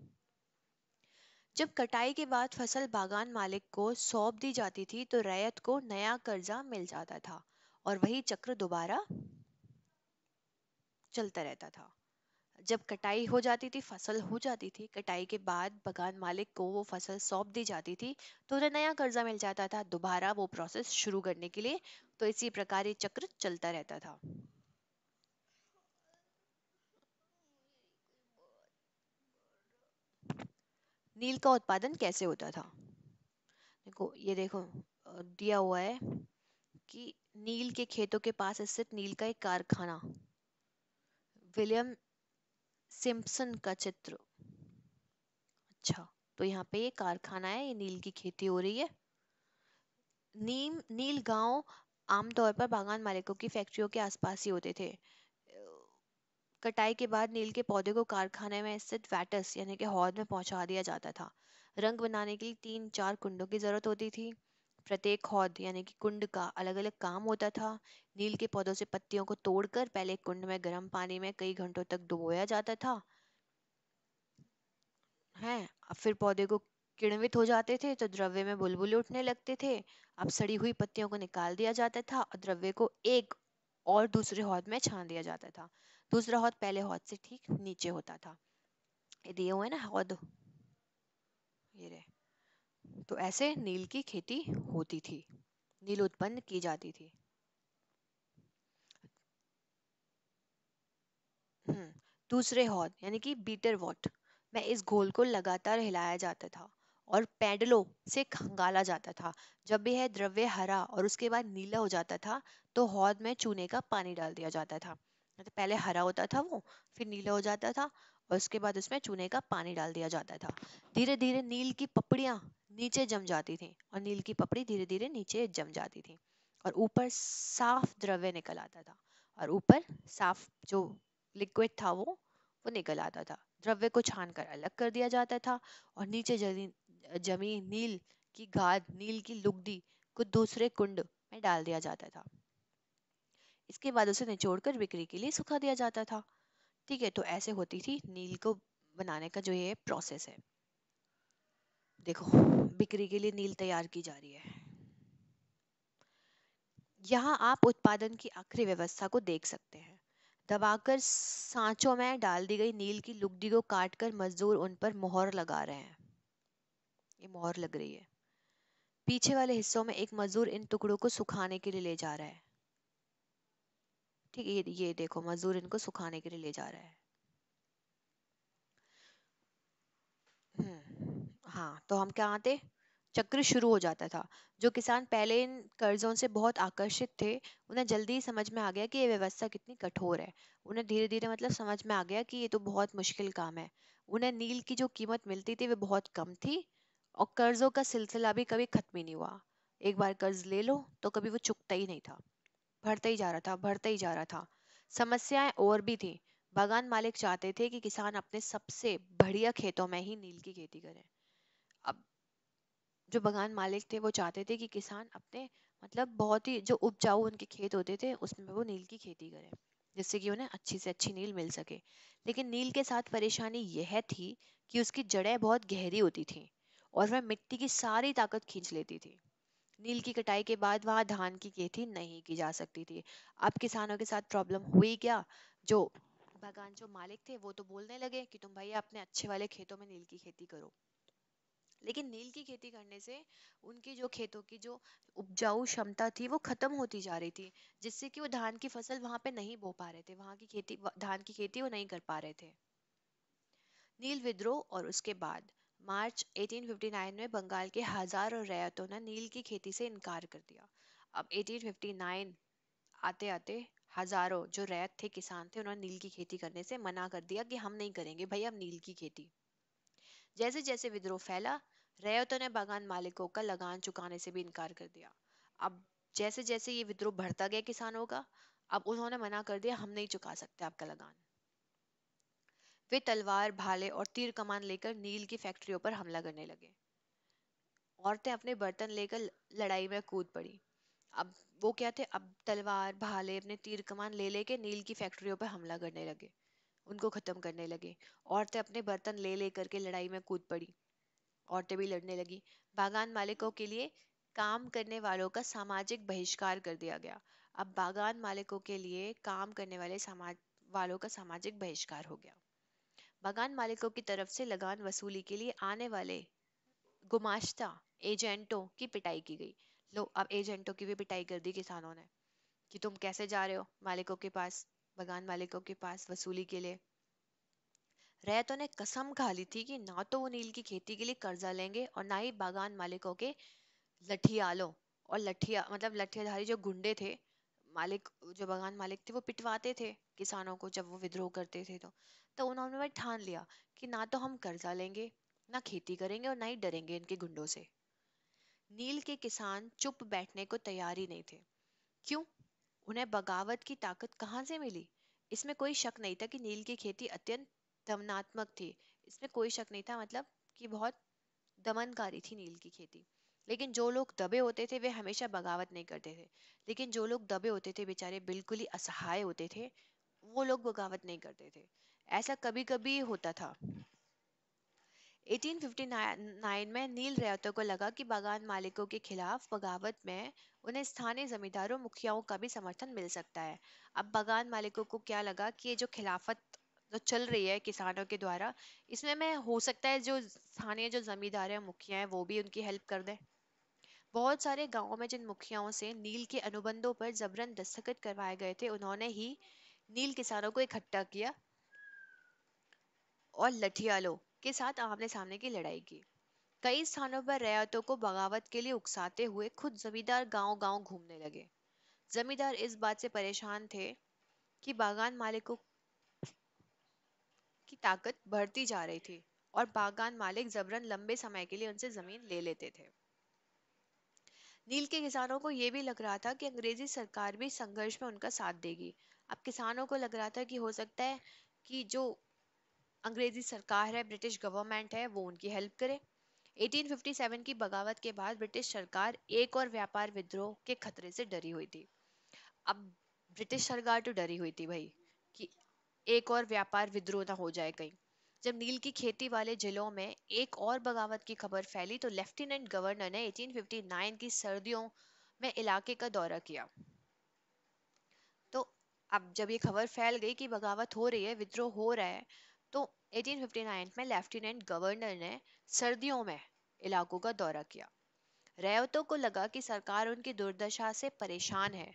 जब कटाई के बाद फसल बागान मालिक को सौंप दी जाती थी तो रैयत को नया कर्जा मिल जाता था और वही चक्र दोबारा चलता रहता था। जब कटाई हो जाती थी, फसल हो जाती थी, कटाई के बाद बगान मालिक को वो फसल सौंप दी जाती थी, तो उन्हें नया कर्जा मिल जाता था दोबारा वो प्रोसेस शुरू करने के लिए। तो इसी प्रकार ये चक्र चलता रहता था। नील का उत्पादन कैसे होता था? देखो ये देखो, अ, दिया हुआ है कि नील के खेतों के पास स्थित नील का एक कारखाना, विलियम सिम्पसन का चित्र। अच्छा, तो यहाँ पे ये कारखाना है, ये नील की खेती हो रही है। नीम नील गांव आमतौर पर बागान मालिकों की फैक्ट्रियों के आसपास ही होते थे। कटाई के बाद नील के पौधे को कारखाने में स्थित वैटस यानी कि हौद में पहुंचा दिया जाता था। रंग बनाने के लिए तीन चार कुंडों की जरूरत होती थी। प्रत्येक हौद यानी कि कुंड का अलग अलग काम होता था। नील के पौधों से पत्तियों को तोड़कर पहले कुंड में गर्म पानी में कई घंटों तक डुबोया जाता था है। अब फिर पौधे को किण्वित हो जाते थे तो द्रव्य में बुलबुले उठने लगते थे। अब सड़ी हुई पत्तियों को निकाल दिया जाता था और द्रव्य को एक और दूसरे हौद में छान दिया जाता था। दूसरा हौद पहले हौद से ठीक नीचे होता था। ये दिए हुए ना हौद, ये रहे। तो ऐसे नील की खेती होती थी, नील उत्पन्न की जाती थी। हम्म दूसरे हौद यानी कि बीटर वॉट में इस घोल को लगातार हिलाया जाता था और पैडलों से खंगाला जाता था। जब यह द्रव्य हरा और उसके बाद नीला हो जाता था तो हौद में चूने का पानी डाल दिया जाता था। मतलब पहले हरा होता था वो, फिर नीला हो जाता था और उसके बाद उसमें चूने का पानी डाल दिया जाता था। धीरे धीरे नील की पपड़ियां नीचे जम जाती थी और नील की पपड़ी धीरे धीरे नीचे जम जाती थी और ऊपर साफ द्रव्य निकल आता था। और ऊपर साफ जो लिक्विड था वो वो निकल आता था। द्रव्य को छानकर अलग कर दिया जाता था और नीचे जमी जमी नील की गाद, नील की लुगदी को दूसरे कुंड में डाल दिया जाता था। इसके बाद उसे निचोड़कर बिक्री के लिए सुखा दिया जाता था। ठीक है, तो ऐसे होती थी नील को बनाने का जो ये प्रोसेस है। देखो, बिक्री के लिए नील तैयार की जा रही है। यहाँ आप उत्पादन की आखिरी व्यवस्था को देख सकते हैं। दबाकर सांचों में डाल दी गई नील की लुगदी को काटकर मजदूर उन पर मोहर लगा रहे हैं। ये मोहर लग रही है। पीछे वाले हिस्सों में एक मजदूर इन टुकड़ों को सुखाने के लिए ले जा रहा है। ठीक है, ये ये देखो, मजदूर इनको सुखाने के लिए ले जा रहा है। हम्म हाँ, तो हम क्या आते, चक्र शुरू हो जाता था। जो किसान पहले इन कर्जों से बहुत आकर्षित थे, उन्हें जल्दी ही समझ में आ गया कि ये व्यवस्था कितनी कठोर है। उन्हें धीरे धीरे मतलब समझ में आ गया कि ये तो बहुत मुश्किल काम है। उन्हें नील की जो कीमत मिलती थी वो बहुत कम थी और कर्जों का सिलसिला भी कभी खत्म ही नहीं हुआ। एक बार कर्ज ले लो तो कभी वो चुकता ही नहीं था, बढ़ता ही जा रहा था, बढ़ता ही जा रहा था। समस्याएं और भी थी। बागान मालिक चाहते थे कि किसान अपने सबसे बढ़िया खेतों में ही नील की खेती करें। अब जो बागान मालिक थे वो चाहते थे कि किसान अपने मतलब बहुत ही जो उपजाऊ उनके खेत होते थे उसमें वो नील की खेती करें, जिससे कि उन्हें अच्छी से अच्छी नील मिल सके। लेकिन नील के साथ परेशानी यह थी कि उसकी जड़ें बहुत गहरी होती थी और वह मिट्टी की सारी ताकत खींच लेती थी। नील की कटाई के बाद वहां धान की खेती नहीं की जा सकती थी। अब किसानों के साथ प्रॉब्लम हुई क्या, जो बागान जो मालिक थे वो तो बोलने लगे कि तुम भैया अपने अच्छे वाले खेतों में नील की खेती करो। लेकिन नील की खेती करने से उनकी जो खेतों की जो उपजाऊ क्षमता थी वो खत्म होती जा रही थी, जिससे कि वो धान की फसल वहां पे नहीं बो पा रहे थे, वहां की खेती धान की खेती वो नहीं कर पा रहे थे। नील विद्रोह और उसके बाद मार्च अठारह सौ उनसठ में बंगाल के हजारों रैयतों ने नील की खेती से इनकार कर दिया। अब अठारह सौ उनसठ आते आते हजारों जो रैयत थे, किसान थे, उन्होंने नील की खेती करने से मना कर दिया कि हम नहीं करेंगे भाई अब नील की खेती। जैसे जैसे विद्रोह फैला, रैयतों ने बागान मालिकों का लगान चुकाने से भी इनकार कर दिया। अब जैसे जैसे ये विद्रोह बढ़ता गया किसानों का, अब उन्होंने मना कर दिया हम नहीं चुका सकते आपका लगान। वे तलवार, भाले और तीर कमान लेकर नील की फैक्ट्रियों पर हमला करने लगे। औरतें अपने बर्तन लेकर लड़ाई में कूद पड़ी। अब वो क्या थे, अब तलवार, भाले, अपने तीर कमान ले लेके नील की फैक्ट्रियों पर हमला करने लगे, उनको खत्म करने लगे। औरतें अपने बर्तन ले ले करके लड़ाई में कूद पड़ी, औरतें भी लड़ने लगी। बागान मालिकों के लिए काम करने वालों का सामाजिक बहिष्कार कर दिया गया। अब बागान मालिकों के लिए काम करने वाले समाज वालों का सामाजिक बहिष्कार हो गया। बागान मालिकों की तरफ से लगान वसूली के लिए आने वाले गुमाश्ता एजेंटों की पिटाई की गई। लो, अब एजेंटों की भी पिटाई कर दी किसानों ने कि तुम कैसे जा रहे हो मालिकों के पास, बागान मालिकों के पास वसूली के लिए। रैयतों ने कसम खा ली थी कि ना तो वो नील की खेती के लिए कर्जा लेंगे और ना ही बागान मालिकों के लठियालों और लठिया मतलब लठियाधारी जो गुंडे थे, मालिक जो बागान मालिक थे वो पिटवाते थे किसानों को जब वो विद्रोह करते थे। तो तो उन्होंने वह ठान लिया कि ना तो हम कर्जा लेंगे, ना खेती करेंगे और ना ही डरेंगे इनके गुंडों से। नील के किसान चुप बैठने को तैयार ही नहीं थे। क्यों? उन्हें बगावत की ताकत कहाँ से मिली? इसमें कोई शक नहीं था कि नील की खेती अत्यंत दमनात्मक थी। इसमें कोई शक नहीं था, मतलब कि बहुत दमनकारी थी नील की खेती। लेकिन जो लोग दबे होते थे वे हमेशा बगावत नहीं करते थे। लेकिन जो लोग दबे होते थे बेचारे बिल्कुल ही असहाय होते थे, वो लोग बगावत नहीं करते थे। ऐसा कभी कभी होता था। अठारह सौ उनसठ में नील रैयतों को लगा कि बागान मालिकों के खिलाफ बगावत में उन्हें स्थानीय जमींदारों मुखियाओं का भी समर्थन मिल सकता है। अब बागान मालिकों को क्या लगा कि ये जो खिलाफत जो चल रही है किसानों के द्वारा, इसमें में हो सकता है जो स्थानीय जो जमींदार हैं मुखिया हैं वो भी उनकी हेल्प कर दें। बहुत सारे गांवों में जिन मुखियाओं से नील के अनुबंधों पर जबरन दस्तखत करवाए गए थे, उन्होंने ही नील किसानों को इकट्ठा किया और लठियालों के साथ आमने सामने की लड़ाई की। कई स्थानों पर रैयतों को बगावत के लिए उकसाते हुए खुद जमींदार गांव-गांव घूमने लगे। जमींदार इस बात से परेशान थे कि बागान मालिकों की ताकत बढ़ती जा रही थी और बागान मालिक जबरन लंबे समय के लिए उनसे जमीन ले लेते थे। नील के किसानों को यह भी लग रहा था कि अंग्रेजी सरकार भी संघर्ष में उनका साथ देगी। अब किसानों को लग रहा था कि हो सकता है कि जो अंग्रेजी सरकार है, ब्रिटिश गवर्नमेंट है, वो उनकी हेल्प करे। अठारह सौ सत्तावन की बगावत के बाद ब्रिटिश सरकार एक और व्यापार विद्रोह के खतरे से डरी हुई थी। अब ब्रिटिश सरकार तो डरी हुई थी भाई कि एक और व्यापार विद्रोह ना हो जाए कहीं। जब नील की खेती वाले जिलों में एक और बगावत की खबर फैली तो लेफ्टिनेंट गवर्नर ने अठारह सौ उनसठ की सर्दियों में इलाके का दौरा किया। तो अब जब ये खबर फैल गई कि बगावत हो रही है, विद्रोह हो रहा है, तो अठारह सौ उनसठ में लेफ्टिनेंट गवर्नर ने सर्दियों में इलाकों का दौरा किया। रैयतों को लगा कि सरकार उनकी दुर्दशा से परेशान है।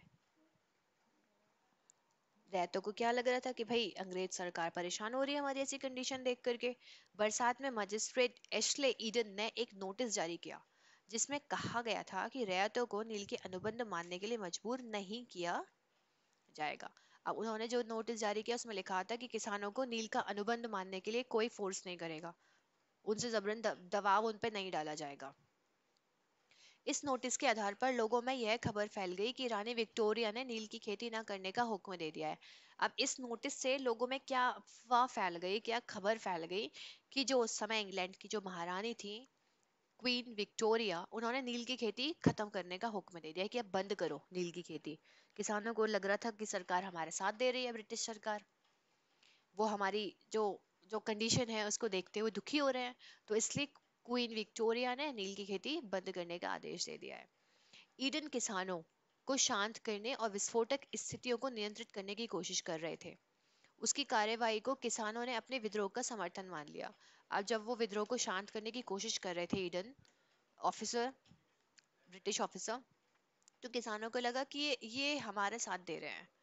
रैयतों को क्या लग रहा था कि भाई अंग्रेज सरकार परेशान हो रही है हमारी ऐसी कंडीशन देख करके। बरसात में मजिस्ट्रेट एशले ईडन ने एक नोटिस जारी किया जिसमें कहा गया था कि रैयतों को नील के अनुबंध मानने के लिए मजबूर नहीं किया जाएगा। अब उन्होंने जो नोटिस जारी किया उसमें लिखा था कि किसानों को नील का अनुबंध मानने के लिए कोई फोर्स नहीं करेगा, उनसे जबरन दबाव उन पर नहीं डाला जाएगा। इस नोटिस के आधार पर लोगों में यह खबर फैल गई कि रानी विक्टोरिया ने नील की खेती न करने का हुक्म दे दिया है। अब इस नोटिस से लोगों में क्या अफवाह फैल गई, क्या खबर फैल गई कि जो उस समय इंग्लैंड की जो महारानी थी क्वीन विक्टोरिया, उन्होंने नील की खेती खत्म करने का हुक्म दे दिया कि अब बंद करो नील की खेती। किसानों को लग रहा था कि सरकार हमारे साथ दे रही है, ब्रिटिश सरकार, वो हमारी जो जो कंडीशन है उसको देखते हुए दुखी हो रहे हैं। तो इसलिए क्वीन विक्टोरिया ने नील की खेती बंद करने का आदेश दे दिया है। ईडन किसानों को शांत करने और विस्फोटक स्थितियों को नियंत्रित करने की कोशिश कर रहे थे। उसकी कार्यवाही को किसानों ने अपने विद्रोह का समर्थन मान लिया। अब जब वो विद्रोह को शांत करने की कोशिश कर रहे थे ईडन ऑफिसर, ब्रिटिश ऑफिसर, तो किसानों को लगा कि ये ये हमारे साथ दे रहे हैं,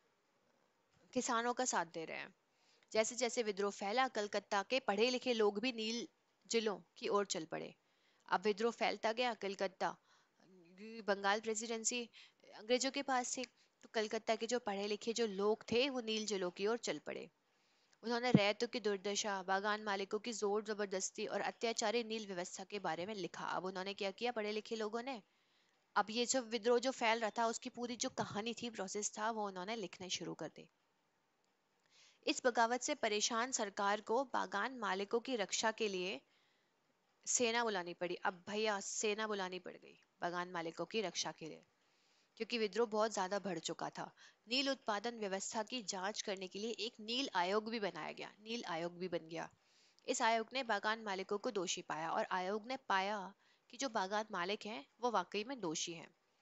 किसानों का साथ दे रहे हैं। जैसे जैसे विद्रोह फैला, कलकत्ता के पढ़े लिखे लोग भी नील जिलों की ओर चल पड़े। अब विद्रोह फैलता गया, कलकत्ता, बंगाल प्रेसिडेंसी अंग्रेजों के पास थी, तो कलकत्ता के जो पढ़े लिखे जो लोग थे वो नील जिलों की ओर चल पड़े। उन्होंने रैयतों की दुर्दशा, बागान मालिकों की जोर जबरदस्ती और अत्याचारी नील व्यवस्था के बारे में लिखा। अब उन्होंने क्या किया पढ़े लिखे लोगों ने, अब ये जो विद्रोह जो फैल रहा था उसकी पूरी जो कहानी थी, प्रोसेस था, वो उन्होंने लिखने शुरू कर दी। इस बगावत से परेशान सरकार को बागान मालिकों की रक्षा के लिए सेना बुलानी पड़ी। अब भैया सेना बुलानी पड़ गई बागान मालिकों की रक्षा के लिए, क्योंकि विद्रोह बहुत ज्यादा बढ़ चुका था। नील उत्पादन व्यवस्था की जांच करने के लिए एक नील आयोग भी बनाया गया, नील आयोग भी बन गया। इस आयोग ने बागान मालिकों को दोषी पाया और आयोग ने पाया कि जो बागान मालिक हैं वो वाकई में दोषी हैं।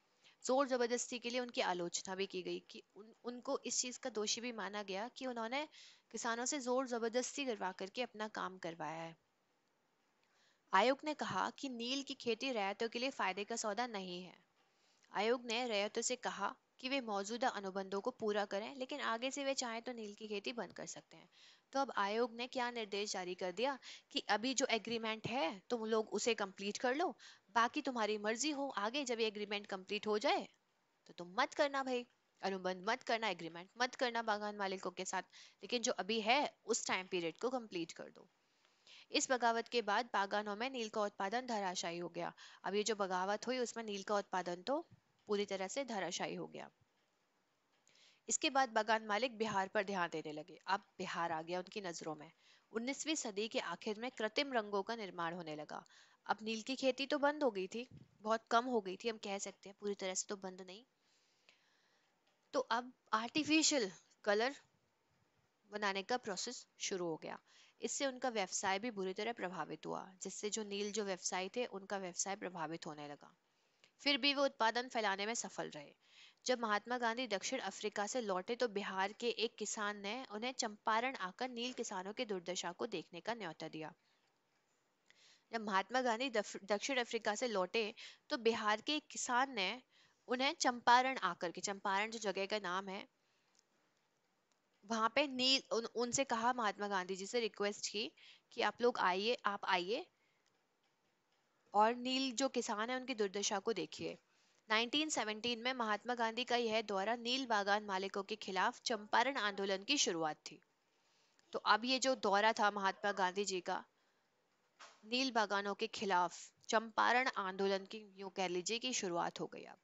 जोर जबरदस्ती के लिए उनकी आलोचना भी की गई कि उन, उनको इस चीज का दोषी भी माना गया कि उन्होंने किसानों से जोर जबरदस्ती करवा करके अपना काम करवाया है। आयोग ने कहा कि नील की खेती रैयतों के लिए फायदे का सौदा नहीं है। आयोग ने रैयतों से कहा कि वे मौजूदा अनुबंधों को पूरा करें, लेकिन आगे से वे चाहें तो नील की खेती बंद कर सकते हैं। तो अब आयोग ने क्या निर्देश जारी कर दिया कि अभी जो एग्रीमेंट है तुम लोग उसे कंप्लीट कर लो, बाकी तुम्हारी मर्जी हो, आगे जब ये एग्रीमेंट कंप्लीट हो जाए तो तुम मत करना भाई, अनुबंध मत करना, एग्रीमेंट मत करना बागान मालिकों के साथ, लेकिन जो अभी है उस टाइम पीरियड को कंप्लीट कर दो। इस बगावत के बाद बागानों में नील का उत्पादन धराशायी हो गया। अब ये जो बगावत हुई उसमें नील का उत्पादन तो पूरी तरह से धराशायी हो गया। इसके बाद बागान मालिक बिहार पर ध्यान देने लगे। अब बिहार आ गया उनकी नजरों में। उन्नीसवीं सदी के आखिर में कृत्रिम रंगों का निर्माण होने लगा। अब नील की खेती तो बंद हो गई थी, बहुत कम हो गई थी, हम कह सकते हैं, पूरी तरह से तो बंद नहीं। तो अब आर्टिफिशियल कलर बनाने का प्रोसेस शुरू हो गया। इससे उनका व्यवसाय भी बुरी तरह प्रभावित हुआ, जिससे जो नील जो व्यवसायी थे उनका व्यवसाय प्रभावित होने लगा। फिर भी वो उत्पादन फैलाने में सफल रहे। जब महात्मा गांधी दक्षिण अफ्रीका से लौटे तो बिहार के एक किसान ने उन्हें चंपारण आकर नील किसानों की दुर्दशा को देखने का न्योता दिया। जब महात्मा गांधी दफ- दक्षिण अफ्रीका से लौटे तो बिहार के एक किसान ने उन्हें चंपारण आकर के, चंपारण जो जगह का नाम है, वहां पे नील उन, उनसे कहा, महात्मा गांधी जी से रिक्वेस्ट की कि आप लोग आइए, आप आइए और नील जो किसान है उनकी दुर्दशा को देखिए। उन्नीस सौ सत्रह में महात्मा गांधी का यह दौरा नील बागान मालिकों के खिलाफ चंपारण आंदोलन की शुरुआत थी। तो अब ये जो दौरा था महात्मा गांधी जी का नील बागानों के खिलाफ, चंपारण आंदोलन की यूं कह लीजिए कि शुरुआत हो गई। अब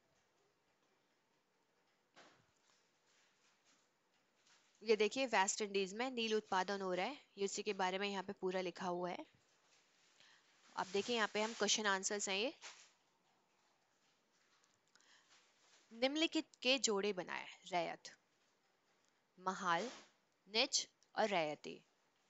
ये देखिए वेस्ट इंडीज में नील उत्पादन हो रहा है, ये उसी के बारे में यहाँ पे पूरा लिखा हुआ है। आप देखिए यहाँ पे हम क्वेश्चन आंसर्स हैं ये। निम्नलिखित के जोड़े बनाए, रैयत, महाल, निच और रैयती।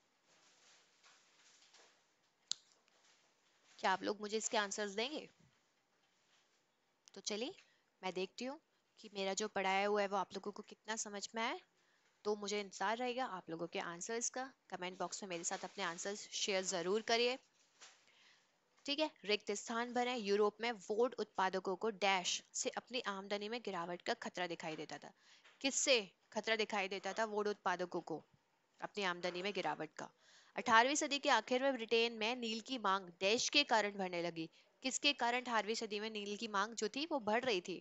क्या आप लोग मुझे इसके आंसर्स देंगे? तो चलिए मैं देखती हूँ कि मेरा जो पढ़ाया हुआ है वो आप लोगों को कितना समझ में आया। तो मुझे इंतजार रहेगा आप लोगों के आंसर्स का। कमेंट बॉक्स में मेरे साथ अपने आंसर्स शेयर जरूर करिए। ठीक है, रिक्त स्थान भरें। यूरोप में वोट उत्पादकों को डैश से अपनी आमदनी में गिरावट का खतरा दिखाई देता था। किससे खतरा दिखाई देता था वोट उत्पादकों को? अपनी आमदनी में गिरावट का। अठारहवीं सदी के आखिर में ब्रिटेन में नील की मांग डैश के कारण बढ़ने लगी। किसके कारण अठारहवीं सदी में नील की मांग जो थी वो बढ़ रही थी?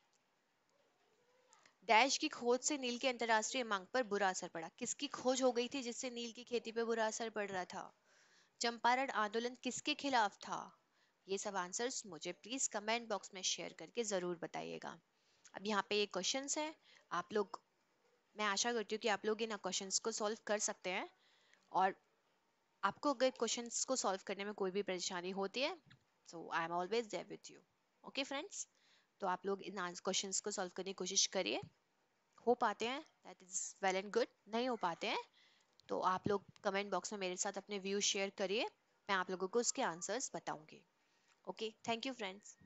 डैश की खोज से नील की अंतरराष्ट्रीय मांग पर बुरा असर पड़ा। किसकी खोज हो गई थी जिससे नील की खेती पर बुरा असर पड़ रहा था? चंपारण आंदोलन किसके खिलाफ था? ये सब आंसर्स मुझे प्लीज कमेंट बॉक्स में शेयर करके जरूर बताइएगा। अब यहाँ पे ये क्वेश्चंस हैं, आप लोग, मैं आशा करती हूँ कि आप लोग इन क्वेश्चंस को सॉल्व कर सकते हैं। और आपको अगर क्वेश्चंस को सॉल्व करने में कोई भी परेशानी होती है so I am always there with you. Okay friends, तो आप लोग इन क्वेश्चंस को सॉल्व करने की कोशिश करिए। हो पाते हैं that is well and good, नहीं हो पाते हैं तो आप लोग कमेंट बॉक्स में मेरे साथ अपने व्यूज शेयर करिए, मैं आप लोगों को उसके आंसर्स बताऊंगी। Okay, thank you friends.